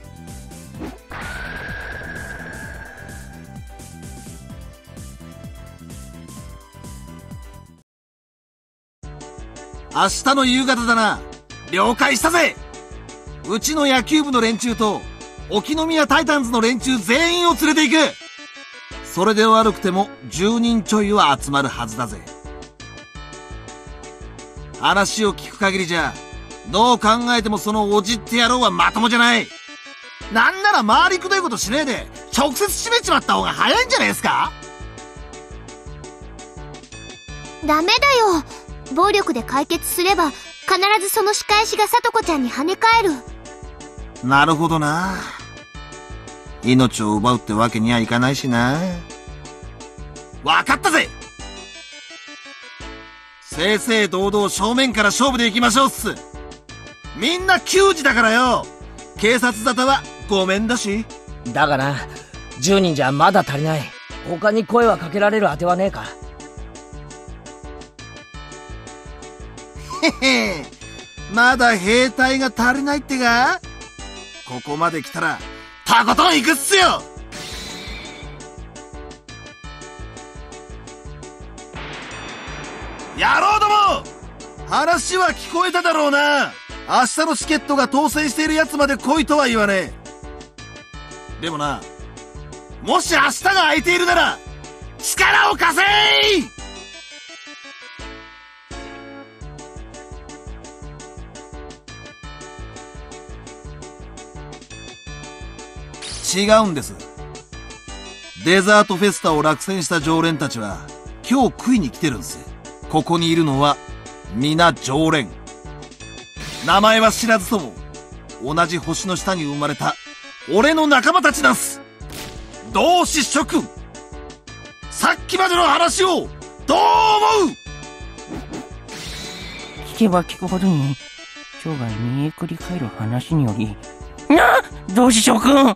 明日の夕方だな。了解したぜ。うちの野球部の連中と沖宮タイタンズの連中全員を連れて行く。それで悪くても10人ちょいは集まるはずだぜ。話を聞く限りじゃ、どう考えてもそのおじって野郎はまともじゃない。なんなら回りくどいことしねえで直接締めちまった方が早いんじゃねえすか？ ダメだよ。暴力で解決すれば必ずその仕返しが里子ちゃんに跳ね返る。 なるほどな。命を奪うってわけにはいかないしな。わかったぜ。正々堂々正面から勝負でいきましょうっす。みんな球児だからよ。警察沙汰はごめんだし。 だがな、10人じゃまだ足りない。他に声はかけられるあてはねえか？ へへ、まだ兵隊が足りないってか？ここまで来たらとことん行くっすよ。野郎ども、話は聞こえただろうな。明日のチケットが当選しているやつまで来いとは言わねえ。でもな、もし明日が空いているなら力を貸せー。違うんです。デザートフェスタを落選した常連たちは今日食いに来てるんです。ここにいるのは皆常連。名前は知らずとも同じ星の下に生まれた俺の仲間たちなんす。同志諸君、さっきまでの話をどう思う？ 聞けば聞くほどに生涯見えくり返る話により、同志諸君、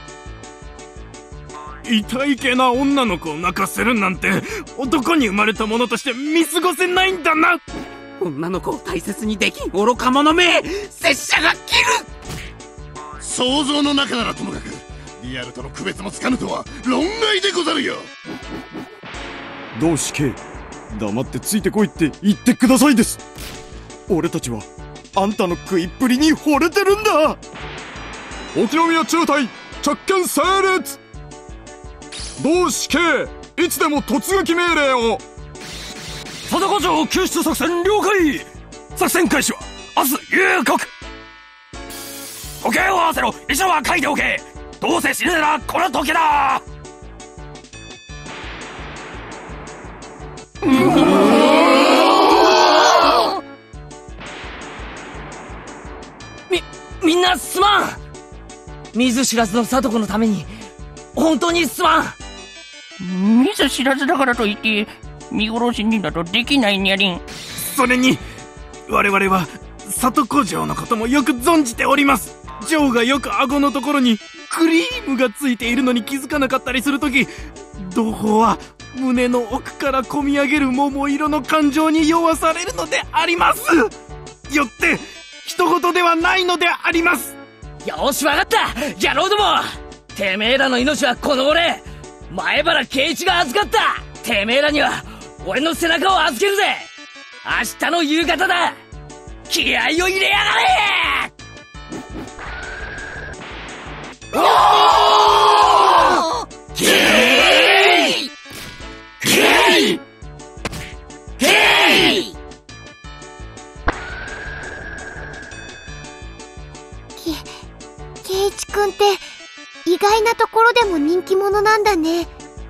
痛いけな女の子を泣かせるなんて男に生まれた者として見過ごせないんだな。 女の子を大切にできん愚か者め、拙者が切る。 想像の中ならともかくリアルとの区別もつかぬとは論外でござるよ。 同志K、黙ってついてこいって言ってくださいです。俺たちはあんたの食いっぷりに惚れてるんだ。 沖宮中隊着艦整列。同志K、いつでも突撃命令を。 里子城救出作戦了解。作戦開始は明日夕刻。時計を合わせろ。遺書は書いておけ。どうせ死ぬならこの時だ。 みんなすまん。見ず知らずの里子のために本当にすまん。 見ず知らずだからといって見殺しになどできないにゃりん。 それに我々は里子城のこともよく存じております。城がよく顎のところにクリームがついているのに気づかなかったりするとき、同胞は胸の奥からこみ上げる桃色の感情に酔わされるのであります。よって人事ではないのであります。 よし、わかった。野郎ども、てめえらの命はこの俺前原圭一が預かった。てめえらには俺の背中を預けるぜ。明日の夕方だ。気合を入れやがれ。おー！ゲイ！ゲイ！ゲイ！ 圭一くんって意外なところでも人気者なんだね。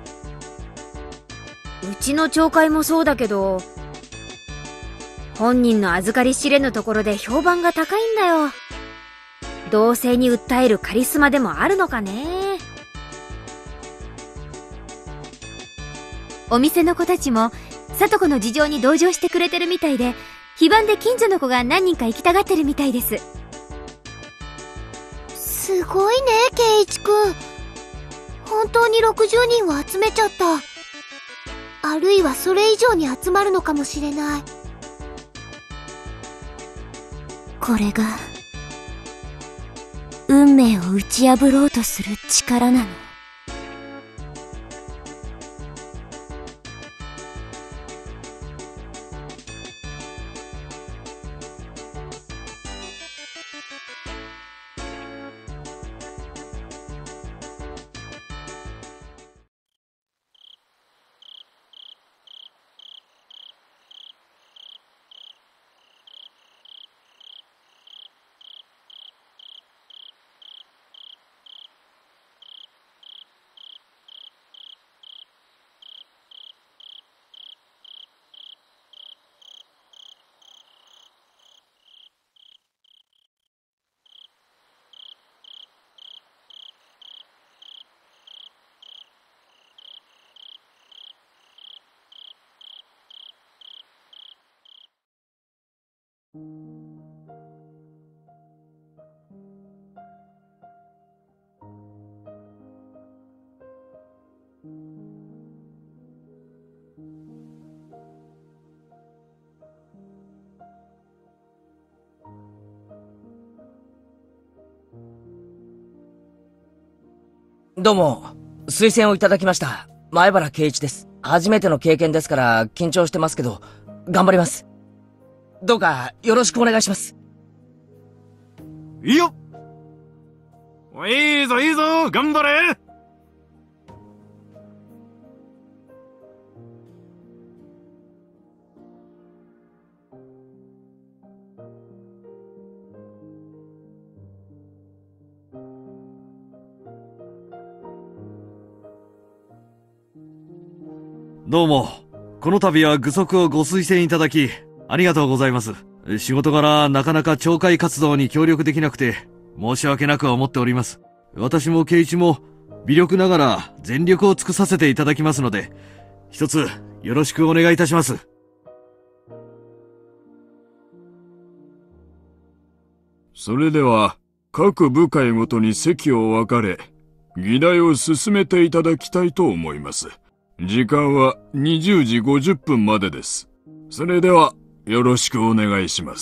うちの町会もそうだけど、本人の預かり知れぬところで評判が高いんだよ。同性に訴えるカリスマでもあるのかね。お店の子たちもさとこの事情に同情してくれてるみたいで、非番で近所の子が何人か行きたがってるみたいです。 すごいね、圭一くん。本当に60人を集めちゃった。あるいはそれ以上に集まるのかもしれない。これが運命を打ち破ろうとする力なの。 どうも、推薦をいただきました。前原圭一です。初めての経験ですから緊張してますけど、頑張ります。どうかよろしくお願いします。 いいよ。いいぞいいぞ、頑張れ。 どうも、この度は具足をご推薦いただき、ありがとうございます。仕事柄なかなか町会活動に協力できなくて、申し訳なく思っております。私も圭一も、微力ながら全力を尽くさせていただきますので、一つよろしくお願いいたします。 それでは、各部会ごとに席を分かれ、議題を進めていただきたいと思います。時間は20時50分までです。それでは、よろしくお願いします。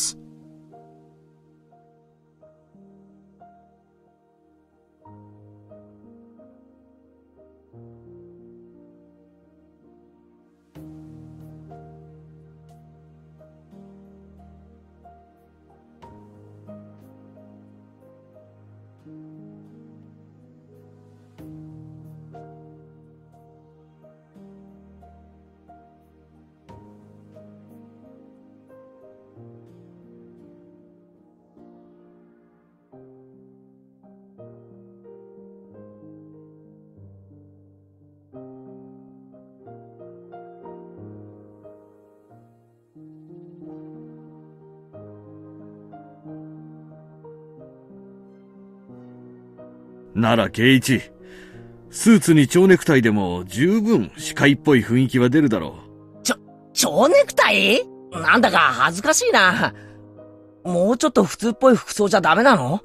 なら圭一、スーツに蝶ネクタイでも十分司会っぽい雰囲気は出るだろう。 蝶ネクタイ？なんだか恥ずかしいな。もうちょっと普通っぽい服装じゃダメなの？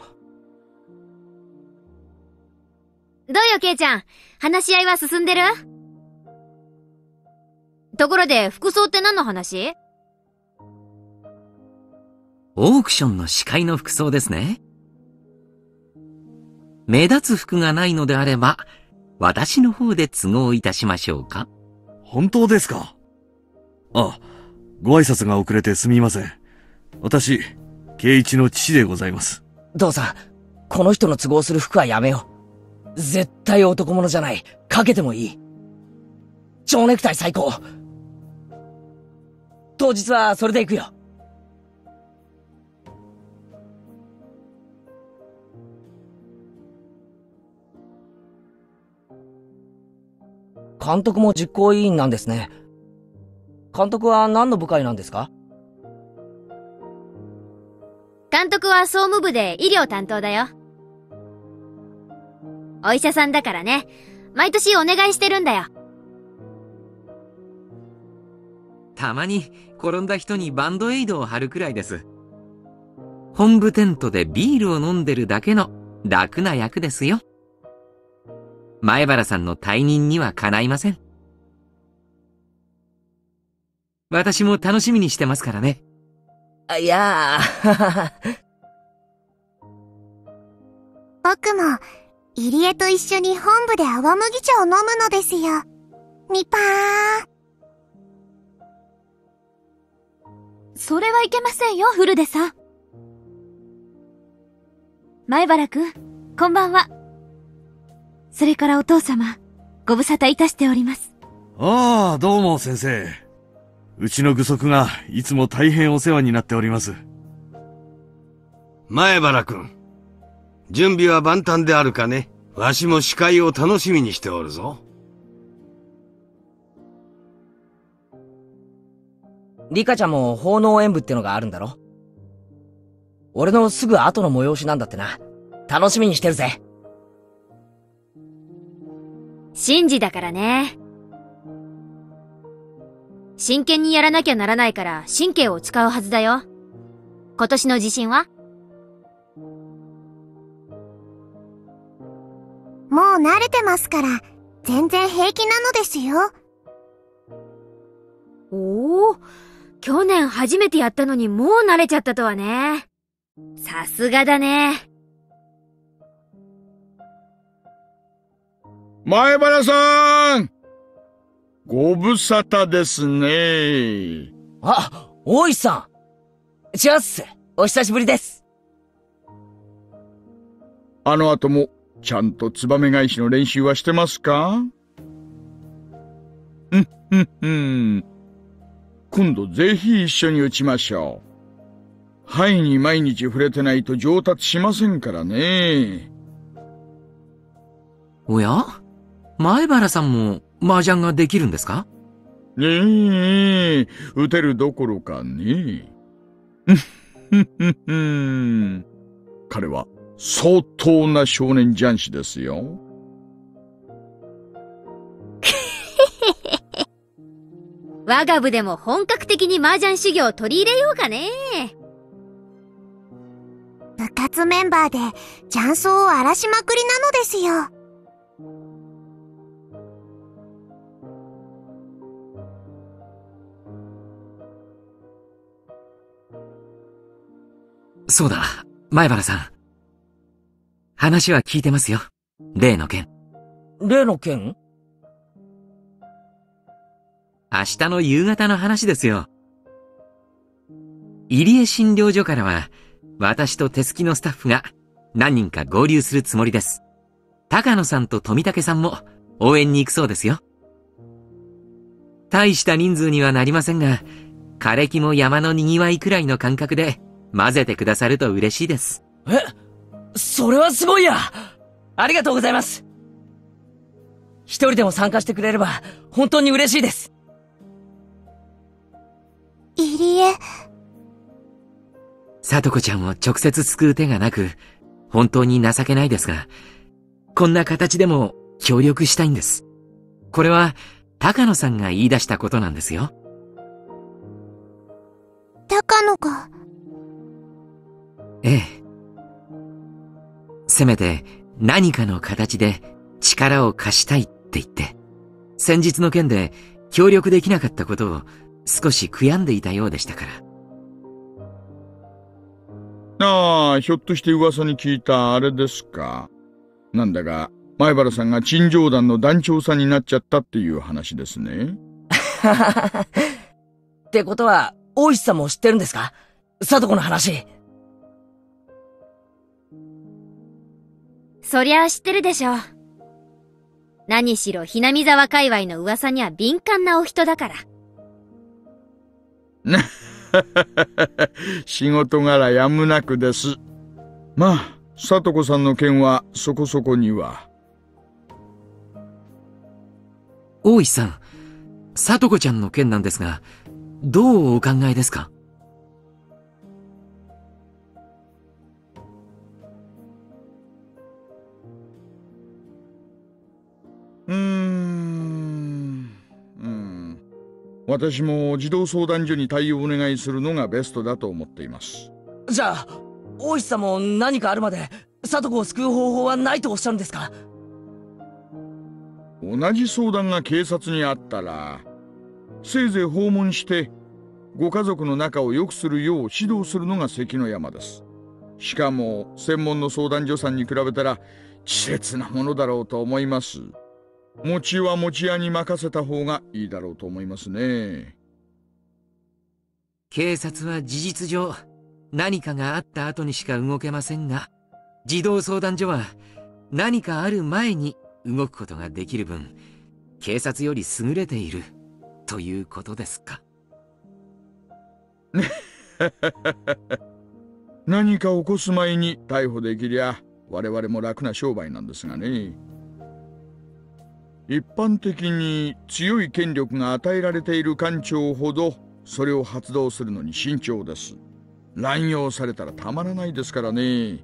どうよ、ケイちゃん。話し合いは進んでる？ ところで、服装って何の話？ オークションの司会の服装ですね。目立つ服がないのであれば、私の方で都合いたしましょうか。 本当ですか？あ、ご挨拶が遅れてすみません。私、圭一の父でございます。 父さん、この人の都合する服はやめよう。絶対男物じゃない。かけてもいい。蝶ネクタイ最高。当日はそれで行くよ。監督も実行委員なんですね。監督は何の部会なんですか？ 監督は総務部で医療担当だよ。お医者さんだからね。毎年お願いしてるんだよ。 たまに転んだ人にバンドエイドを貼るくらいです。本部テントでビールを飲んでるだけの楽な役ですよ。前原さんの退任にはかないません。私も楽しみにしてますからね。 いやあ僕も入江と一緒に本部で泡麦茶を飲むのですよ。みぱー。 それはいけませんよ、フルデさん。前原くん、こんばんは。それからお父様、ご無沙汰いたしております。 ああ、どうも先生。うちの具足がいつも大変お世話になっております。 前原くん、準備は万端であるかね。わしも司会を楽しみにしておるぞ。 リカちゃんも奉納演舞ってのがあるんだろ？俺のすぐ後の催しなんだってな。楽しみにしてるぜ。 神事だからね。真剣にやらなきゃならないから神経を使うはずだよ。今年の自信は？ もう慣れてますから、全然平気なのですよ。 おお、去年初めてやったのにもう慣れちゃったとはね。さすがだね。 前原さん、ご無沙汰ですね。 あ、大石さん。チャッス。お久しぶりです。 あの後も、ちゃんとツバメ返しの練習はしてますか？今度ぜひ一緒に打ちましょう。範囲に毎日触れてないと上達しませんからね。 おや？前原さんも麻雀ができるんですか？ ねえ、打てるどころかね。彼は相当な少年雀士ですよ。 我が部でも本格的に麻雀修行を取り入れようかね。 部活メンバーで雀荘を荒らしまくりなのですよ。 そうだ、前原さん。話は聞いてますよ。例の件。 例の件？ 明日の夕方の話ですよ。入江診療所からは、私と手すきのスタッフが何人か合流するつもりです。高野さんと富武さんも応援に行くそうですよ。大した人数にはなりませんが、枯れ木も山の賑わいくらいの感覚で混ぜてくださると嬉しいです。 それはすごいや！ありがとうございます。一人でも参加してくれれば本当に嬉しいです。 入江。 里子ちゃんを直接救う手がなく、本当に情けないですが、こんな形でも協力したいんです。これは高野さんが言い出したことなんですよ。 高野か。 ええ。せめて何かの形で力を貸したいって言って、先日の件で協力できなかったことを少し悔やんでいたようでしたから。 ああ、ひょっとして噂に聞いたあれですか。なんだが、前原さんが陳情団の団長さんになっちゃったっていう話ですね。 ってことは、大石さんも知ってるんですか？貞子の話。 そりゃあ知ってるでしょ。何しろ、ひなみ沢界隈の噂には敏感なお人だから。 仕事柄やむなくです。まあ、聡子さんの件はそこそこには。 大石さん、聡子ちゃんの件なんですが、どうお考えですか？ 私も児童相談所に対応をお願いするのがベストだと思っています。 じゃあ、大石さんも何かあるまで、聡子を救う方法はないとおっしゃるんですか？ 同じ相談が警察にあったら、せいぜい訪問して、ご家族の仲を良くするよう指導するのが関の山です。しかも、専門の相談所さんに比べたら、稚拙なものだろうと思います。餅は餅屋に任せた方がいいだろうと思いますね。 警察は事実上、何かがあった後にしか動けませんが、児童相談所は何かある前に動くことができる分、警察より優れているということですか。 何か起こす前に逮捕できりゃ我々も楽な商売なんですがね。一般的に強い権力が与えられている官庁ほどそれを発動するのに慎重です。乱用されたらたまらないですからね。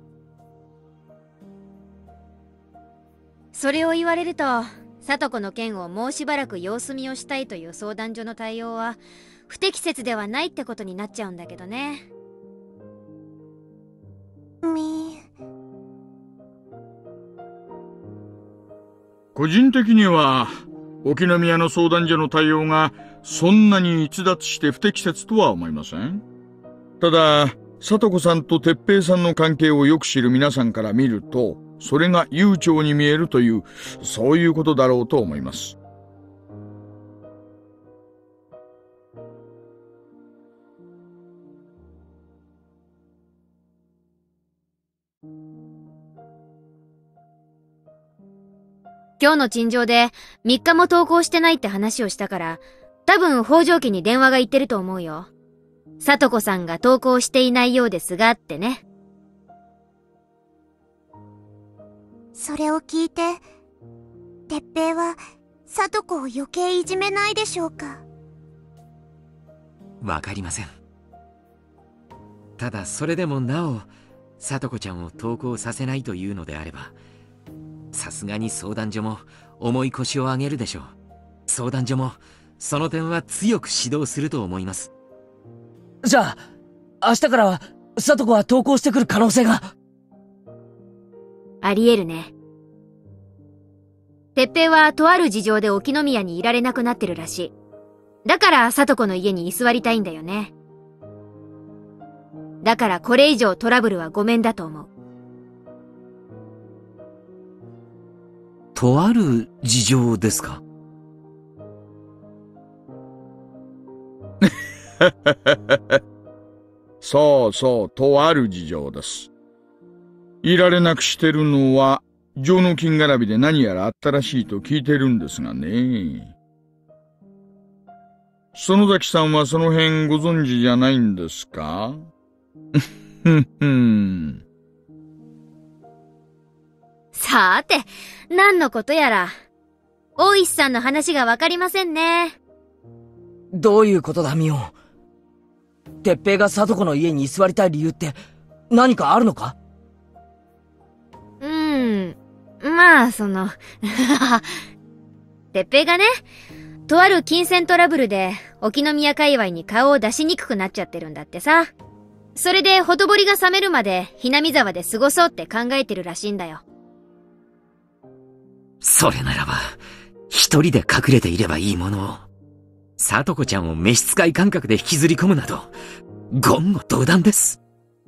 それを言われると、聡子の件をもうしばらく様子見をしたいという相談所の対応は不適切ではないってことになっちゃうんだけどね。 個人的には沖宮の相談所の対応がそんなに逸脱して不適切とは思いません。ただ聡子さんと哲平さんの関係をよく知る皆さんから見ると、それが悠長に見えるという、そういうことだろうと思います。 今日の陳情で3日も登校してないって話をしたから、多分北条家に電話が行ってると思うよ。聡子さんが登校していないようですがってね。 それを聞いて、哲平は聡子を余計いじめないでしょうか？ わかりません。ただそれでもなお聡子ちゃんを登校させないというのであれば、さすがに相談所も重い腰を上げるでしょう。相談所もその点は強く指導すると思います。 じゃあ、明日からは聡子は登校してくる可能性が。 あり得るね。哲平はとある事情で沖宮にいられなくなってるらしい。だから聡子の家に居座りたいんだよね。だからこれ以上トラブルはごめんだと思う。 とある事情ですか？ そうそう、とある事情です。いられなくしてるのは、上納金絡みで何やらあったらしいと聞いてるんですがね。園崎さんはその辺ご存知じゃないんですか？ さーて、何のことやら。大石さんの話がわかりませんね。 どういうことだ、ミオン。哲平が聡子の家に居座りたい理由って何かあるのか？ まあ、哲平がね、とある金銭トラブルで沖宮界隈に顔を出しにくくなっちゃってるんだってさ。それでほとぼりが冷めるまでひなみ沢で過ごそうって考えてるらしいんだよ。 それならば、一人で隠れていればいいものを。 さとこちゃんを召使い感覚で引きずり込むなど、言語道断です。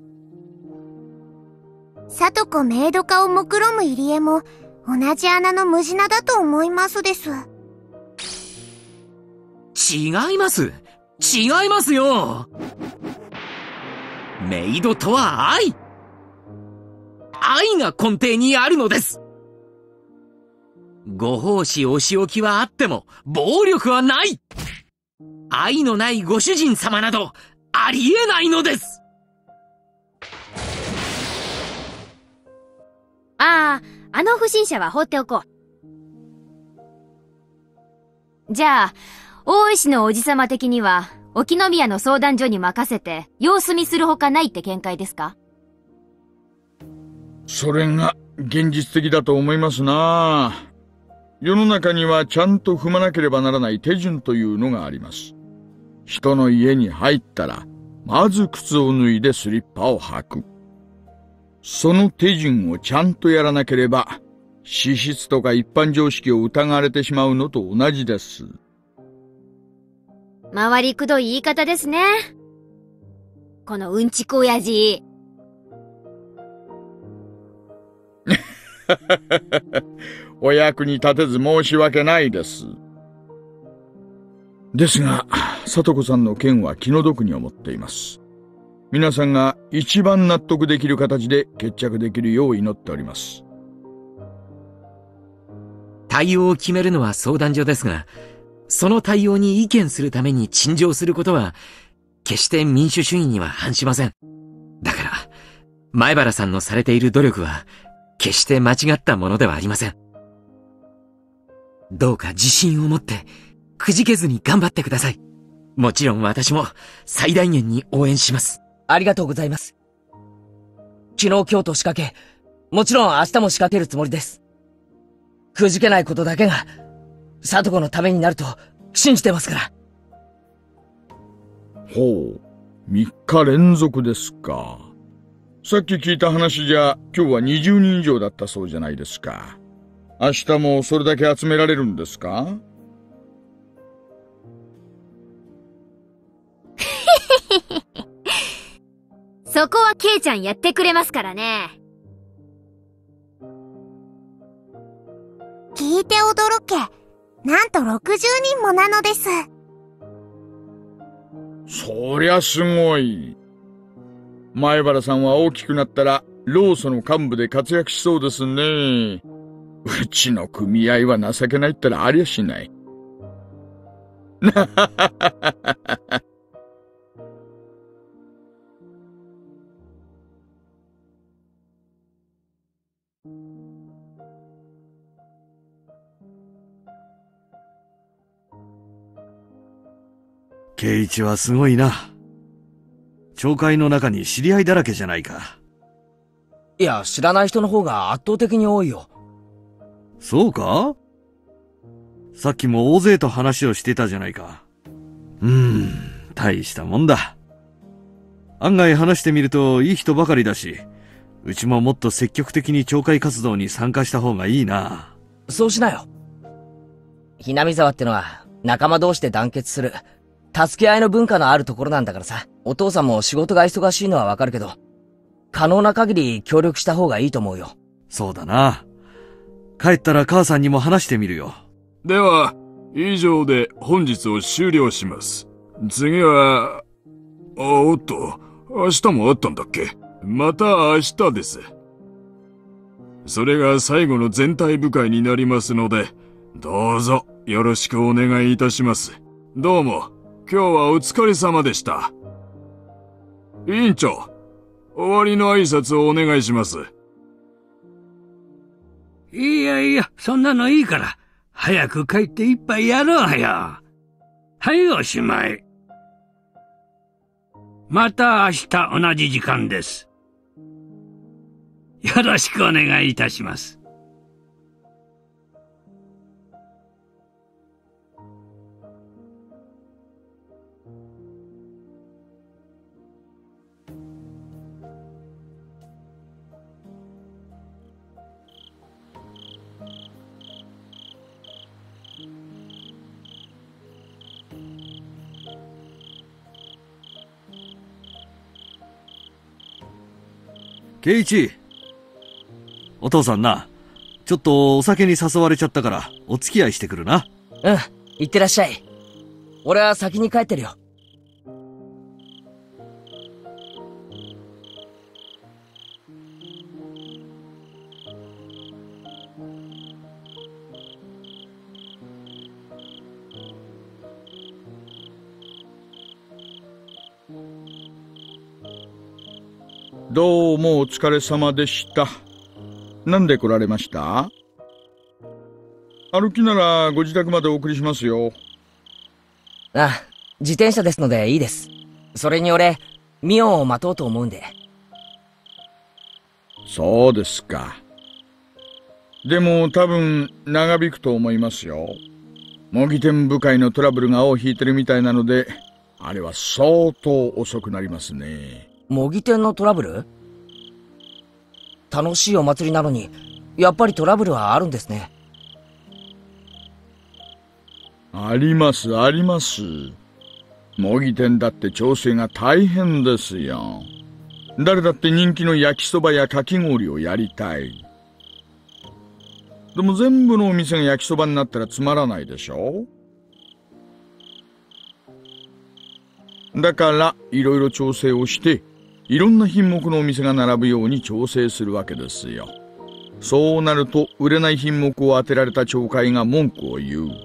さとこメイド化を目論む入江も、同じ穴の無地なだと思いますです。 違います。違いますよ。メイドとは愛。愛が根底にあるのです。ご奉仕お仕置きはあっても、暴力はない。愛のないご主人様など、ありえないのです。 あの不審者は放っておこう。じゃあ、大石のおじさま的には、沖宮の相談所に任せて、様子見するほかないって見解ですか？ それが現実的だと思いますな。世の中にはちゃんと踏まなければならない手順というのがあります。人の家に入ったら、まず靴を脱いでスリッパを履く。その手順をちゃんとやらなければ、資質とか一般常識を疑われてしまうのと同じです。 回りくどい言い方ですね。このうんちく親父。 お役に立てず申し訳ないです。ですが、さとこさんの件は気の毒に思っています。皆さんが一番納得できる形で決着できるよう祈っております。 対応を決めるのは相談所ですが、その対応に意見するために陳情することは、決して民主主義には反しません。だから、前原さんのされている努力は、決して間違ったものではありません。どうか自信を持って、くじけずに頑張ってください。もちろん私も最大限に応援します。 ありがとうございます。昨日今日と仕掛け、もちろん明日も仕掛けるつもりです。くじけないことだけが、さとこのためになると信じてますから。 ほう、3日連続ですか。さっき聞いた話じゃ、今日は20人以上だったそうじゃないですか。明日もそれだけ集められるんですか？ そこはケイちゃんやってくれますからね。 聞いて驚け。なんと60人もなのです。 そりゃすごい。前原さんは大きくなったら労組の幹部で活躍しそうですね。うちの組合は情けないったらありゃしない。 圭一はすごいな。町会の中に知り合いだらけじゃないか。 いや、知らない人の方が圧倒的に多いよ。 そうか？さっきも大勢と話をしてたじゃないか。大したもんだ。案外話してみるといい人ばかりだし、うちももっと積極的に町会活動に参加した方がいいな。 そうしなよ。ひなみ沢ってのは仲間同士で団結する、助け合いの文化のあるところなんだからさ。お父さんも仕事が忙しいのはわかるけど、可能な限り協力した方がいいと思うよ。 そうだな。帰ったら母さんにも話してみるよ。 では、以上で本日を終了します。次は、おっと、明日もあったんだっけ？また明日です。それが最後の全体部会になりますので、どうぞよろしくお願いいたします。どうも、今日はお疲れ様でした。委員長、終わりの挨拶をお願いします。 いやいや、そんなのいいから、早く帰って一杯やろうよ。はい、おしまい。また明日同じ時間です。よろしくお願いいたします。 圭一。お父さんな、ちょっとお酒に誘われちゃったから、お付き合いしてくるな。 うん、行ってらっしゃい。俺は先に帰ってるよ。 どうもお疲れ様でした。なんで来られました？歩きならご自宅までお送りしますよ。 ああ、自転車ですのでいいです。それに俺、ミオンを待とうと思うんで。 そうですか。でも多分長引くと思いますよ。模擬店部会のトラブルが尾を引いてるみたいなので、あれは相当遅くなりますね。 模擬店のトラブル？楽しいお祭りなのに、やっぱりトラブルはあるんですね。 ありますあります。模擬店だって調整が大変ですよ。誰だって人気の焼きそばやかき氷をやりたい。でも全部のお店が焼きそばになったらつまらないでしょ？だからいろいろ調整をして、いろんな品目のお店が並ぶように調整するわけですよ。そうなると売れない品目を当てられた町会が文句を言う。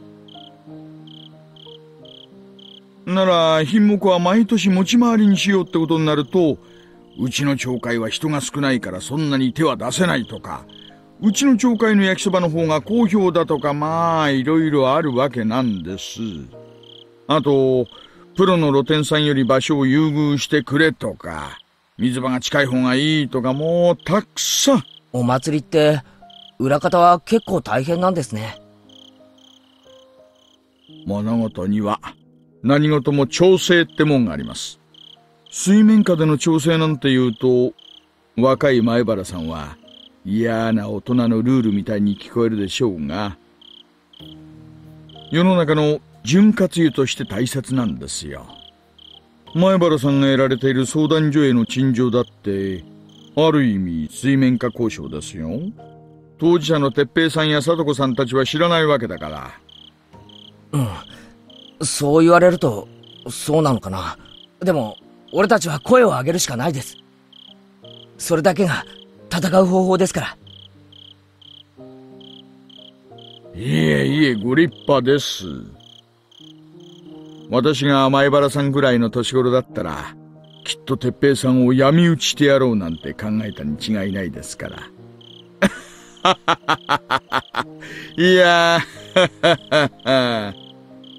なら品目は毎年持ち回りにしようってことになると、うちの町会は人が少ないからそんなに手は出せないとか、うちの町会の焼きそばの方が好評だとか、まあいろいろあるわけなんです。あとプロの露店さんより場所を優遇してくれとか、水場が近い方がいいとか、もうたくさん。 お祭りって裏方は結構大変なんですね。 物事には何事も調整ってもんがあります。水面下での調整なんて言うと、若い前原さんは嫌な大人のルールみたいに聞こえるでしょうが、世の中の潤滑油として大切なんですよ。前原さんが得られている相談所への陳情だって、ある意味水面下交渉ですよ。当事者の哲平さんや聡子さんたちは知らないわけだから。 うん。そう言われると、そうなのかな。でも、俺たちは声を上げるしかないです。それだけが戦う方法ですから。 いえいえ、ご立派です。私が前原さんぐらいの年頃だったら、きっと哲平さんを闇討ちしてやろうなんて考えたに違いないですから。いやー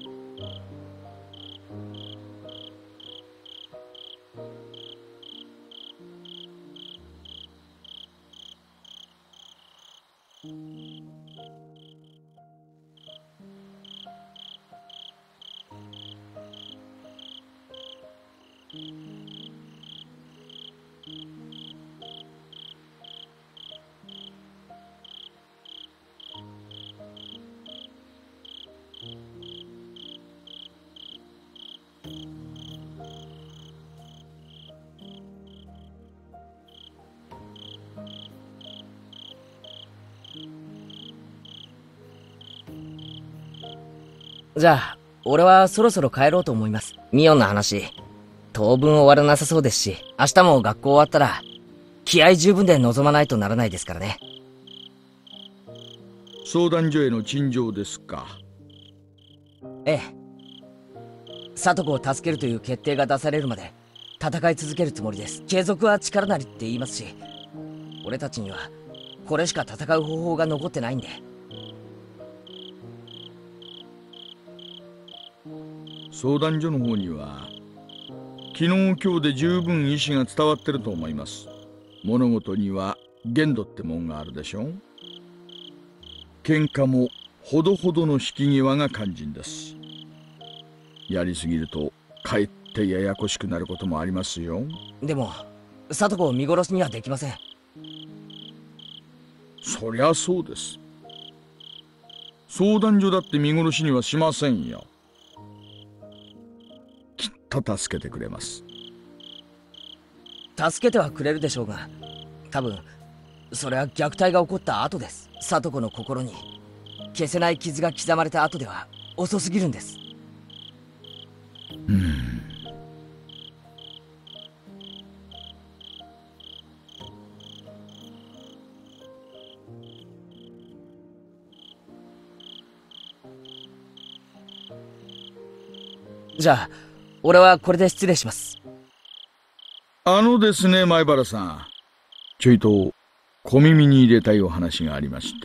じゃあ、俺はそろそろ帰ろうと思います。ミオンの話、当分終わらなさそうですし、明日も学校終わったら、気合十分で臨まないとならないですからね。 相談所への陳情ですか。 ええ。聡子を助けるという決定が出されるまで、戦い続けるつもりです。継続は力なりって言いますし、俺たちには、これしか戦う方法が残ってないんで。 相談所の方には昨日今日で十分意思が伝わってると思います。物事には限度ってもんがあるでしょ。喧嘩もほどほどの引き際が肝心です。やりすぎるとかえってややこしくなることもありますよ。 でも聡子を見殺しにはできません。 そりゃそうです。相談所だって見殺しにはしませんよ。きっと助けてくれます。 助けてはくれるでしょうが、多分それは虐待が起こった後です。聡子の心に消せない傷が刻まれた後では遅すぎるんです。じゃあ俺はこれで失礼します。 ですね、前原さん。ちょいと小耳に入れたいお話がありまして。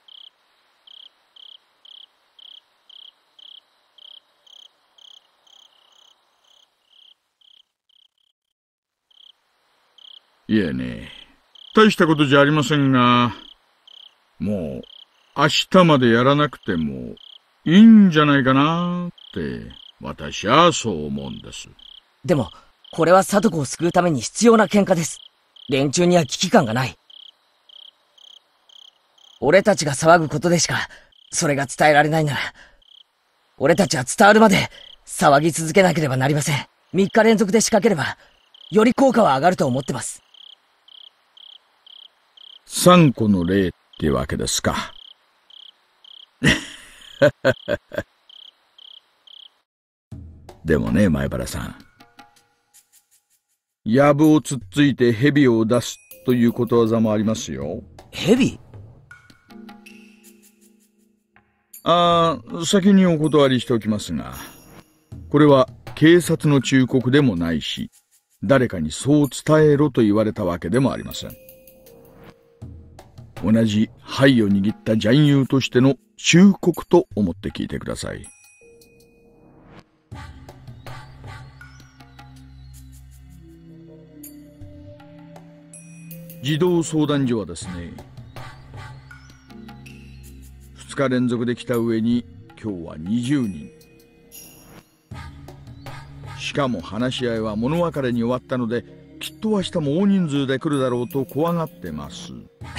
いえね、大したことじゃありませんが、もう明日までやらなくてもいいんじゃないかなって私はそう思うんです。 でもこれは聡子を救うために必要な喧嘩です。連中には危機感がない。俺たちが騒ぐことでしかそれが伝えられないなら、俺たちは伝わるまで騒ぎ続けなければなりません。3日連続で仕掛ければより効果は上がると思ってます。 3個の例ってわけですか。でもね、前原さん、藪をつっついて蛇を出すということわざもありますよ。 蛇？ 先にお断りしておきますが、これは警察の忠告でもないし、誰かにそう伝えろと言われたわけでもありません。同じ牌を握ったジ友としての忠告と思って聞いてください。児童相談所はですね、2日連続で来た上に今日は20人。しかも話し合いは物別れに終わったので、きっと明日も大人数で来るだろうと怖がってます。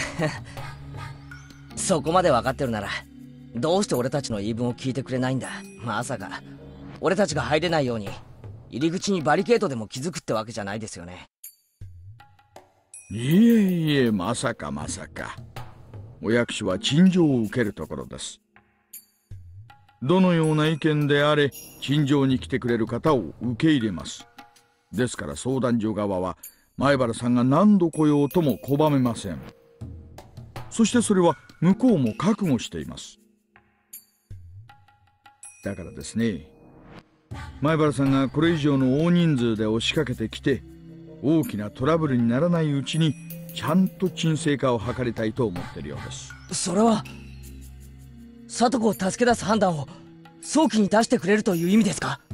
そこまで分かってるならどうして俺たちの言い分を聞いてくれないんだ。まさか俺たちが入れないように入り口にバリケードでも築くってわけじゃないですよね。 いえいえ、まさかまさか。お役所は陳情を受けるところです。どのような意見であれ陳情に来てくれる方を受け入れます。ですから相談所側は前原さんが何度来ようとも拒めません。そしてそれは向こうも覚悟しています。だからですね、前原さんがこれ以上の大人数で押しかけてきて大きなトラブルにならないうちにちゃんと沈静化を図りたいと思っているようです。 それは聡子を助け出す判断を早期に出してくれるという意味ですか？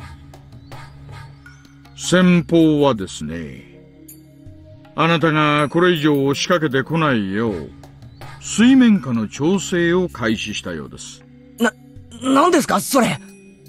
先方はですね、あなたがこれ以上押しかけてこないよう水面下の調整を開始したようです。 何ですかそれ？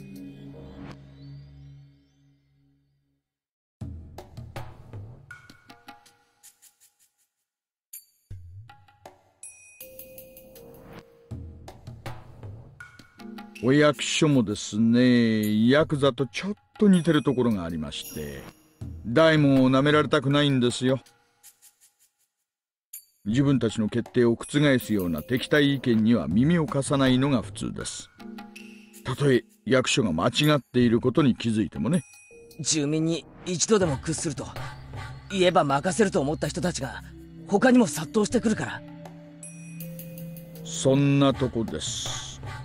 お役所もですね、ヤクザとちょっと似てるところがありまして、大門を舐められたくないんですよ。自分たちの決定を覆すような敵対意見には耳を貸さないのが普通です。たとえ役所が間違っていることに気づいてもね。 住民に一度でも屈すると言えば任せると思った人たちが他にも殺到してくるから。 そんなとこです。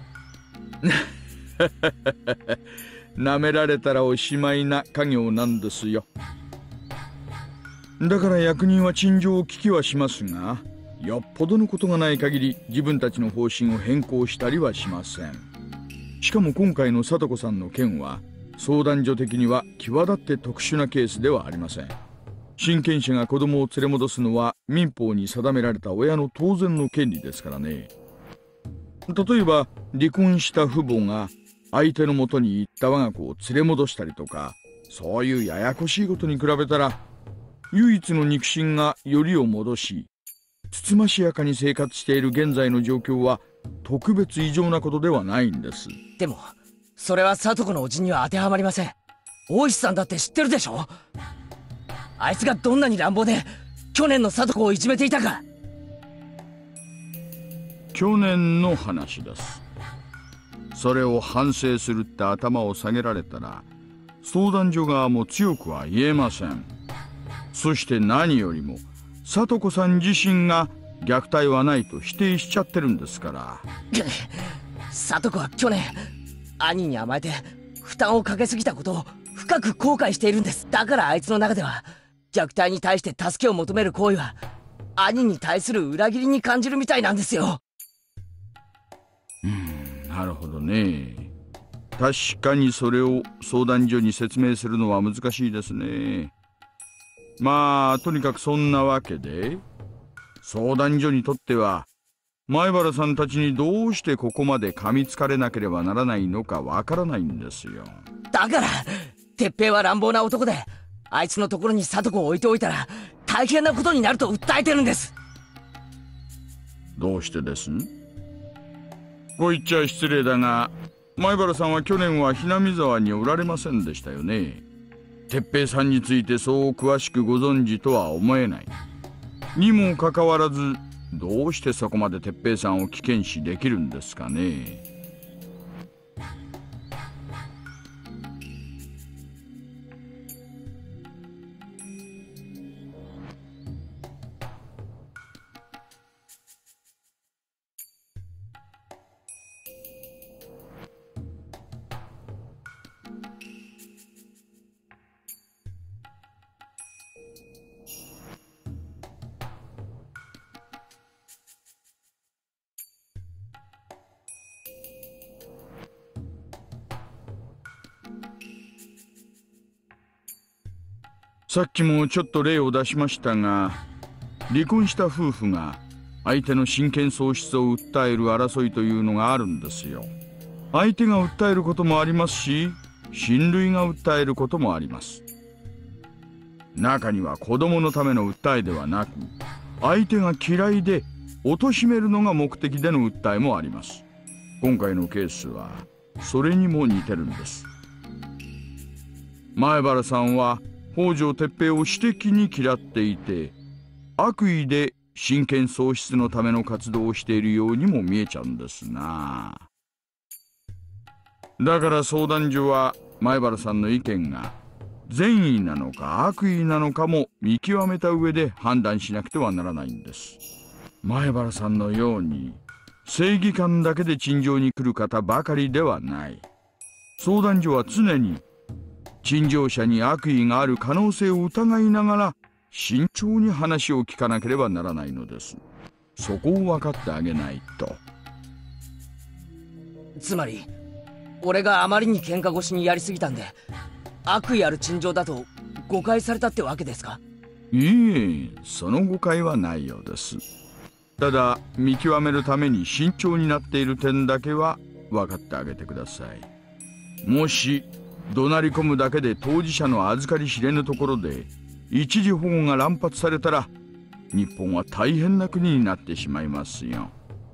舐められたらおしまいな家業なんですよ。だから役人は陳情を聞きはしますが、よっぽどのことがない限り自分たちの方針を変更したりはしません。しかも今回の聡子さんの件は相談所的には際立って特殊なケースではありません。親権者が子供を連れ戻すのは民法に定められた親の当然の権利ですからね。例えば離婚した父母が相手の元に行った我が子を連れ戻したりとか、そういうややこしいことに比べたら、唯一の肉親がよりを戻しつつましやかに生活している現在の状況は特別異常なことではないんです。 でもそれは聡子の叔父には当てはまりません。大石さんだって知ってるでしょ。 あいつがどんなに乱暴で去年の里子をいじめていたか。 去年の話です。それを反省するって頭を下げられたら相談所側も強くは言えません。そして何よりも里子さん自身が虐待はないと否定しちゃってるんですから。 里子は去年兄に甘えて負担をかけすぎたことを深く後悔しているんです。だからあいつの中では虐待に対して助けを求める行為は兄に対する裏切りに感じるみたいなんですよ。 なるほどね。確かにそれを相談所に説明するのは難しいですね。まあとにかくそんなわけで相談所にとっては前原さんたちにどうしてここまで噛みつかれなければならないのかわからないんですよ。 だから鉄平は乱暴な男であいつのところに里子を置いておいたら大変なことになると訴えてるんです。 どうしてです？こう言っちゃ失礼だが前原さんは去年はひなみ沢におられませんでしたよね。鉄平さんについてそう詳しくご存知とは思えない。にもかかわらずどうしてそこまで鉄平さんを危険視できるんですかね。さっきもちょっと例を出しましたが、離婚した夫婦が相手の親権喪失を訴える争いというのがあるんですよ。相手が訴えることもありますし、親類が訴えることもあります。中には子供のための訴えではなく、相手が嫌いで貶めるのが目的での訴えもあります。今回のケースはそれにも似てるんです。前原さんは北条鉄平を私的に嫌っていて、悪意で親権喪失のための活動をしているようにも見えちゃうんですな。だから相談所は前原さんの意見が善意なのか悪意なのかも見極めた上で判断しなくてはならないんです。前原さんのように正義感だけで陳情に来る方ばかりではない。相談所は常に陳情者に悪意がある可能性を疑いながら慎重に話を聞かなければならないのです。そこを分かってあげないと。 つまり俺があまりに喧嘩越しにやりすぎたんで悪意ある陳情だと誤解されたってわけですか？ いいえ、その誤解はないようです。ただ見極めるために慎重になっている点だけは分かってあげてください。もし怒鳴り込むだけで当事者の預かり知れぬところで一時保護が乱発されたら日本は大変な国になってしまいますよ。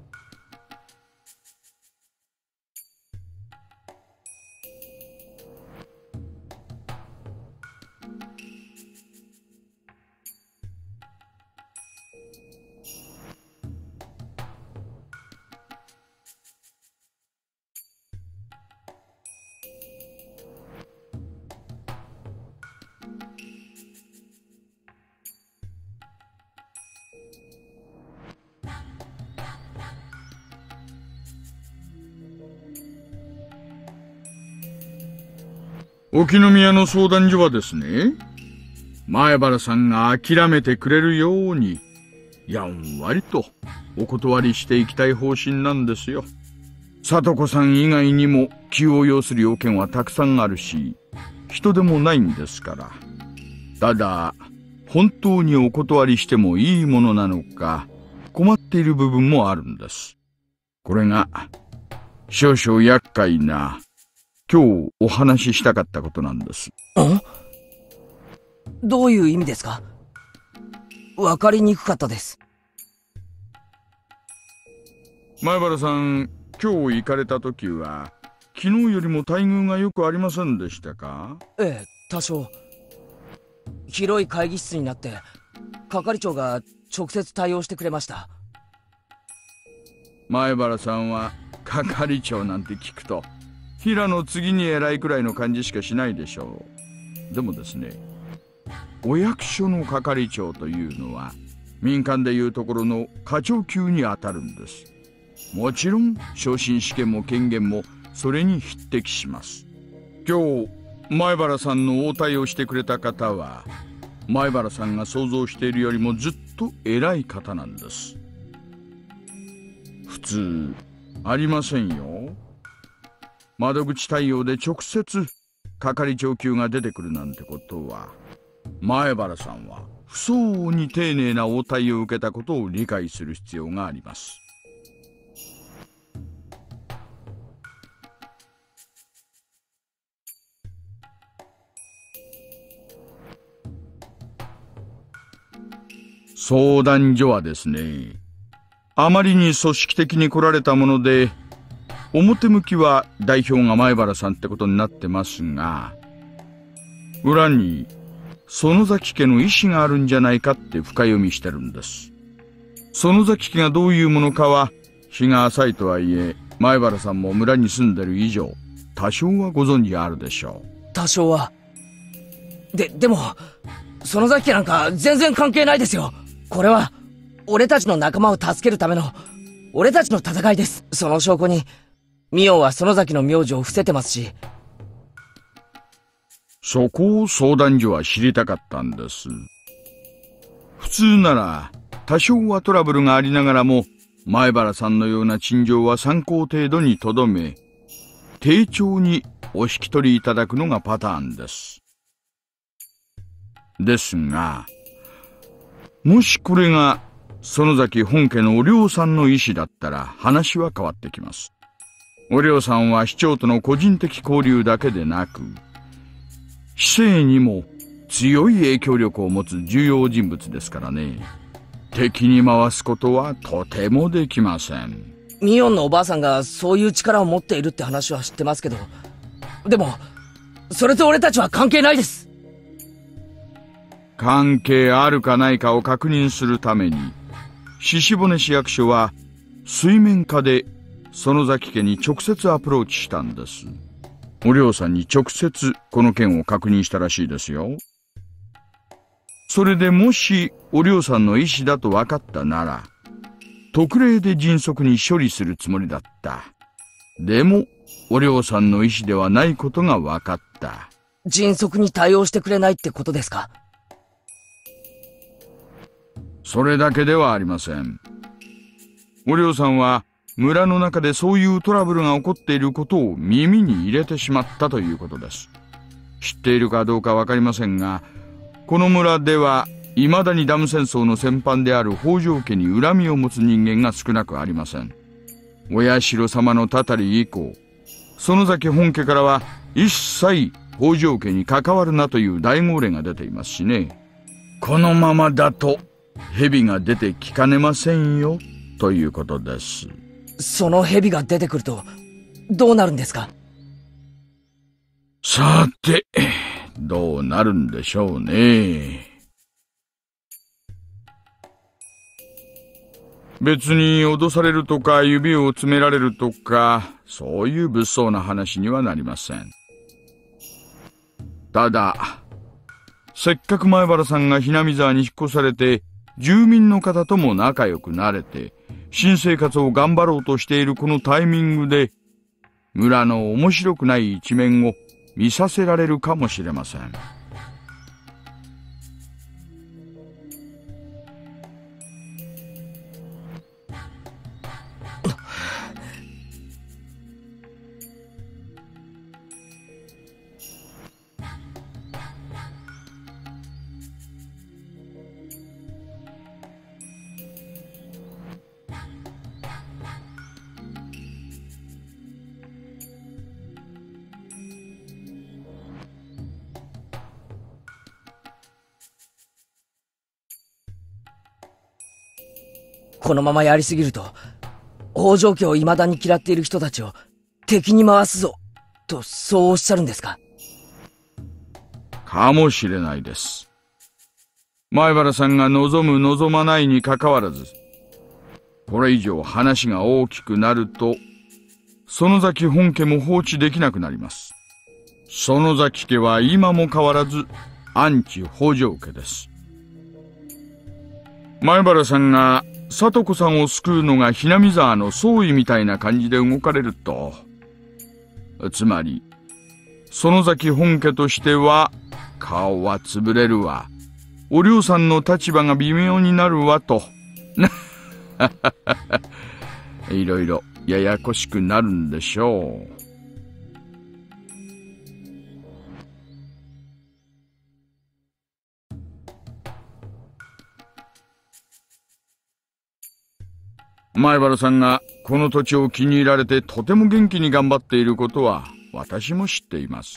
沖宮の相談所はですね、前原さんが諦めてくれるようにやんわりとお断りしていきたい方針なんですよ。里子さん以外にも気を要する要件はたくさんあるし、人でもないんですから。ただ本当にお断りしてもいいものなのか困っている部分もあるんです。これが少々厄介な今日お話ししたかったことなんです。 どういう意味ですか？わかりにくかったです。 前原さん、今日行かれた時は昨日よりも待遇がよくありませんでしたか？ ええ、多少。 広い会議室になって、係長が直接対応してくれました。 前原さんは係長なんて聞くと平の次に偉いくらいの感じしかしないでしょう。でもですね、お役所の係長というのは民間でいうところの課長級にあたるんです。もちろん昇進試験も権限もそれに匹敵します。今日前原さんの応対をしてくれた方は前原さんが想像しているよりもずっと偉い方なんです。普通ありませんよ。窓口対応で直接係長級が出てくるなんてことは、前原さんは不相応に丁寧な応対を受けたことを理解する必要があります。相談所はですね、あまりに組織的に来られたもので、表向きは代表が前原さんってことになってますが、裏に園崎家の意思があるんじゃないかって深読みしてるんです。園崎家がどういうものかは日が浅いとはいえ、前原さんも村に住んでる以上多少はご存知あるでしょう。 多少は。でも園崎家なんか全然関係ないですよ。これは俺たちの仲間を助けるための俺たちの戦いです。その証拠にミオは園崎の名字を伏せてますし。 そこを相談所は知りたかったんです。普通なら多少はトラブルがありながらも前原さんのような陳情は参考程度にとどめ、丁重にお引き取りいただくのがパターンです。ですが、もしこれが園崎本家のお涼さんの意思だったら話は変わってきます。お涼さんは市長との個人的交流だけでなく、市政にも強い影響力を持つ重要人物ですからね。敵に回すことはとてもできません。 ミオンのおばあさんがそういう力を持っているって話は知ってますけど、でもそれと俺たちは関係ないです。 関係あるかないかを確認するために、鹿骨市役所は水面下で園崎家に直接アプローチしたんです。お涼さんに直接この件を確認したらしいですよ。それでもしお涼さんの意思だと分かったなら、特例で迅速に処理するつもりだった。でもお涼さんの意思ではないことが分かった。 迅速に対応してくれないってことですか？ それだけではありません。お涼さんは村の中でそういうトラブルが起こっていることを耳に入れてしまったということです。知っているかどうかわかりませんが、この村では未だにダム戦争の戦犯である北条家に恨みを持つ人間が少なくありません。お社様のたたり以降、園崎本家からは一切北条家に関わるなという大号令が出ていますしね。このままだと蛇が出てきかねませんよということです。 その蛇が出てくるとどうなるんですか？ さて、どうなるんでしょうね。別に脅されるとか指を詰められるとか、そういう物騒な話にはなりません。ただ、せっかく前原さんがひなみ沢に引っ越されて、住民の方とも仲良くなれて、新生活を頑張ろうとしているこのタイミングで、村の面白くない一面を見させられるかもしれません。 このままやりすぎると、北条家を未だに嫌っている人たちを敵に回すぞ、とそうおっしゃるんですか？ かもしれないです。 前原さんが望む望まないにかかわらず、これ以上話が大きくなると、園崎本家も放置できなくなります。園崎家は今も変わらずアンチ北条家です。前原さんが里子さんを救うのがひなみ沢の総意みたいな感じで動かれると、つまり園崎本家としては顔は潰れるわ、お涼さんの立場が微妙になるわといろいろややこしくなるんでしょう。前原さんがこの土地を気に入られてとても元気に頑張っていることは私も知っています。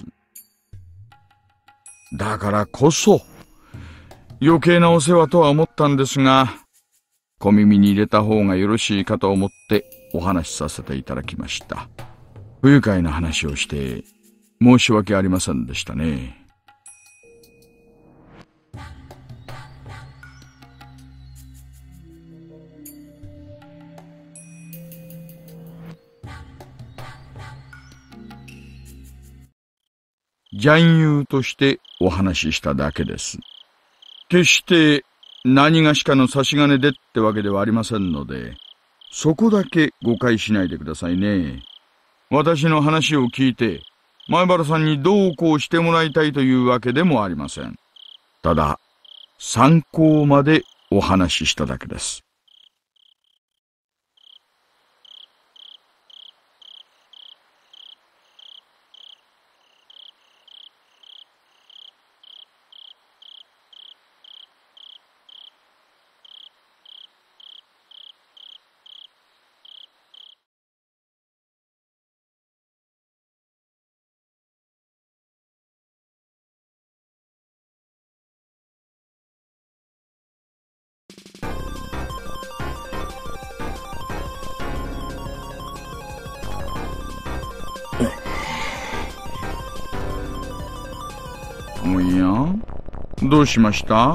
だからこそ余計なお世話とは思ったんですが、小耳に入れた方がよろしいかと思ってお話しさせていただきました。不愉快な話をして申し訳ありませんでしたね。男優としてお話ししただけです。決して何がしかの差し金でってわけではありませんので、そこだけ誤解しないでくださいね。私の話を聞いて前原さんにどうこうしてもらいたいというわけでもありません。ただ参考までお話ししただけです。おや、どうしました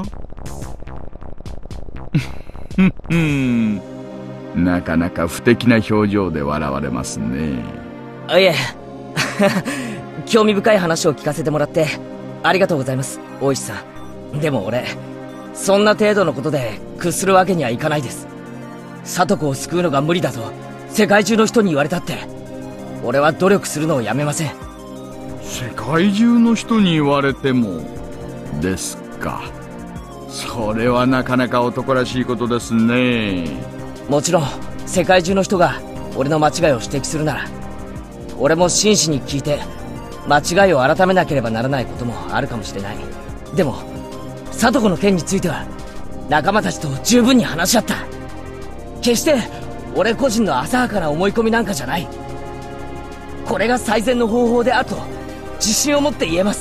なかなか不敵な表情で笑われますね。 いえ興味深い話を聞かせてもらってありがとうございます、大石さん。でも俺そんな程度のことで屈するわけにはいかないです。里子を救うのが無理だと世界中の人に言われたって俺は努力するのをやめません。 世界中の人に言われてもですか。それはなかなか男らしいことですね。 もちろん世界中の人が俺の間違いを指摘するなら俺も真摯に聞いて間違いを改めなければならないこともあるかもしれない。でも里子の件については仲間たちと十分に話し合った。決して俺個人の浅はかな思い込みなんかじゃない。これが最善の方法であると自信を持って言えます。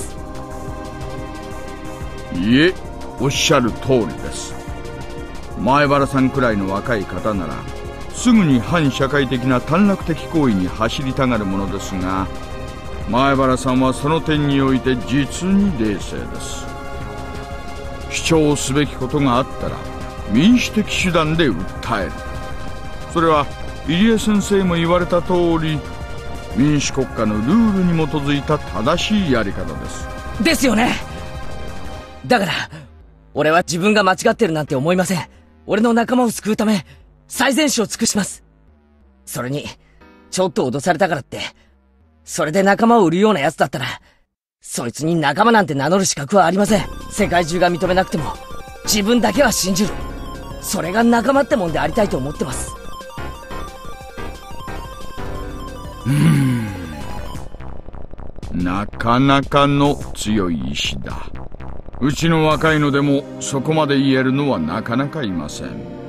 いえ、おっしゃる通りです。前原さんくらいの若い方ならすぐに反社会的な短絡的行為に走りたがるものですが、前原さんはその点において実に冷静です。主張すべきことがあったら民主的手段で訴える。それは入江先生も言われた通り民主国家のルールに基づいた正しいやり方です。 ですよね。だから俺は自分が間違ってるなんて思いません。俺の仲間を救うため最善手を尽くします。それにちょっと脅されたからってそれで仲間を売るような奴だったらそいつに仲間なんて名乗る資格はありません。世界中が認めなくても自分だけは信じる。それが仲間ってもんでありたいと思ってます。 なかなかの強い意志だ。うちの若いのでもそこまで言えるのはなかなかいません。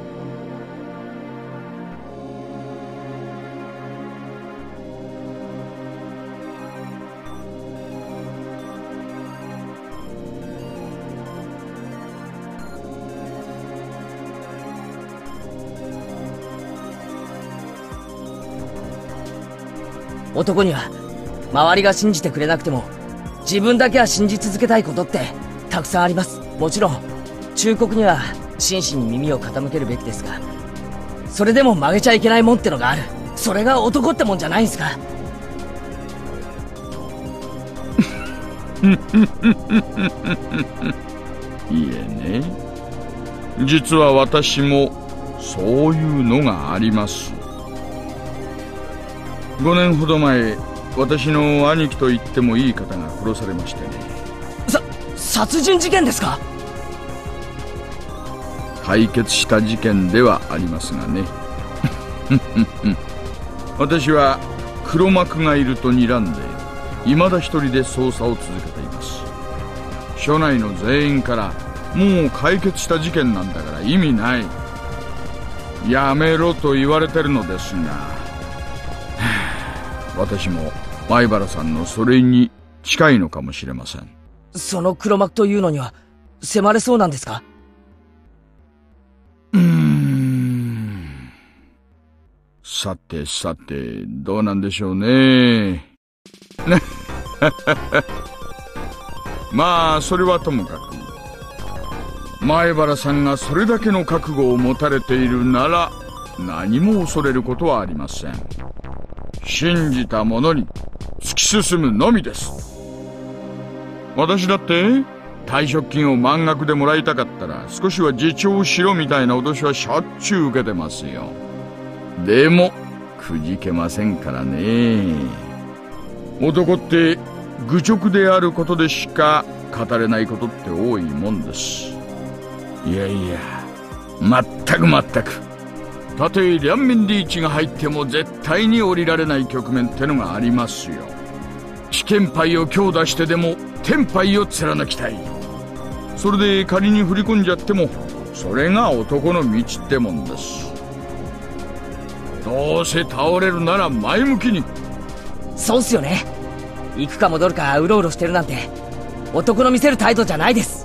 男には周りが信じてくれなくても自分だけは信じ続けたいことってたくさんあります。もちろん忠告には真摯に耳を傾けるべきですが、それでも曲げちゃいけないもんってのがある。それが男ってもんじゃないんすか？ いえね、実は私もそういうのがあります。5年ほど前、私の兄貴と言ってもいい方が殺されましてね。 殺人事件ですか？ 解決した事件ではありますがね。私は黒幕がいると睨んで、未だ一人で捜査を続けています。署内の全員からもう解決した事件なんだから意味ない、やめろと言われてるのですが、私も前原さんのそれに近いのかもしれません。 その黒幕というのには迫れそうなんですか？ さてさて、どうなんでしょうね。まあそれはともかく、前原さんがそれだけの覚悟を持たれているなら何も恐れることはありません。信じた者に突き進むのみです。私だって退職金を満額でもらいたかったら少しは自重しろみたいな脅しはしょっちゅう受けてますよ。でもくじけませんからね。男って愚直であることでしか語れないことって多いもんです。いやいや、まったくたとえ両面リーチが入っても絶対に降りられない局面ってのがありますよ。試験牌を強打してでも天牌を貫きたい。それで仮に振り込んじゃってもそれが男の道ってもんです。どうせ倒れるなら前向きに。 そうっすよね。行くか戻るかうろうろしてるなんて男の見せる態度じゃないです。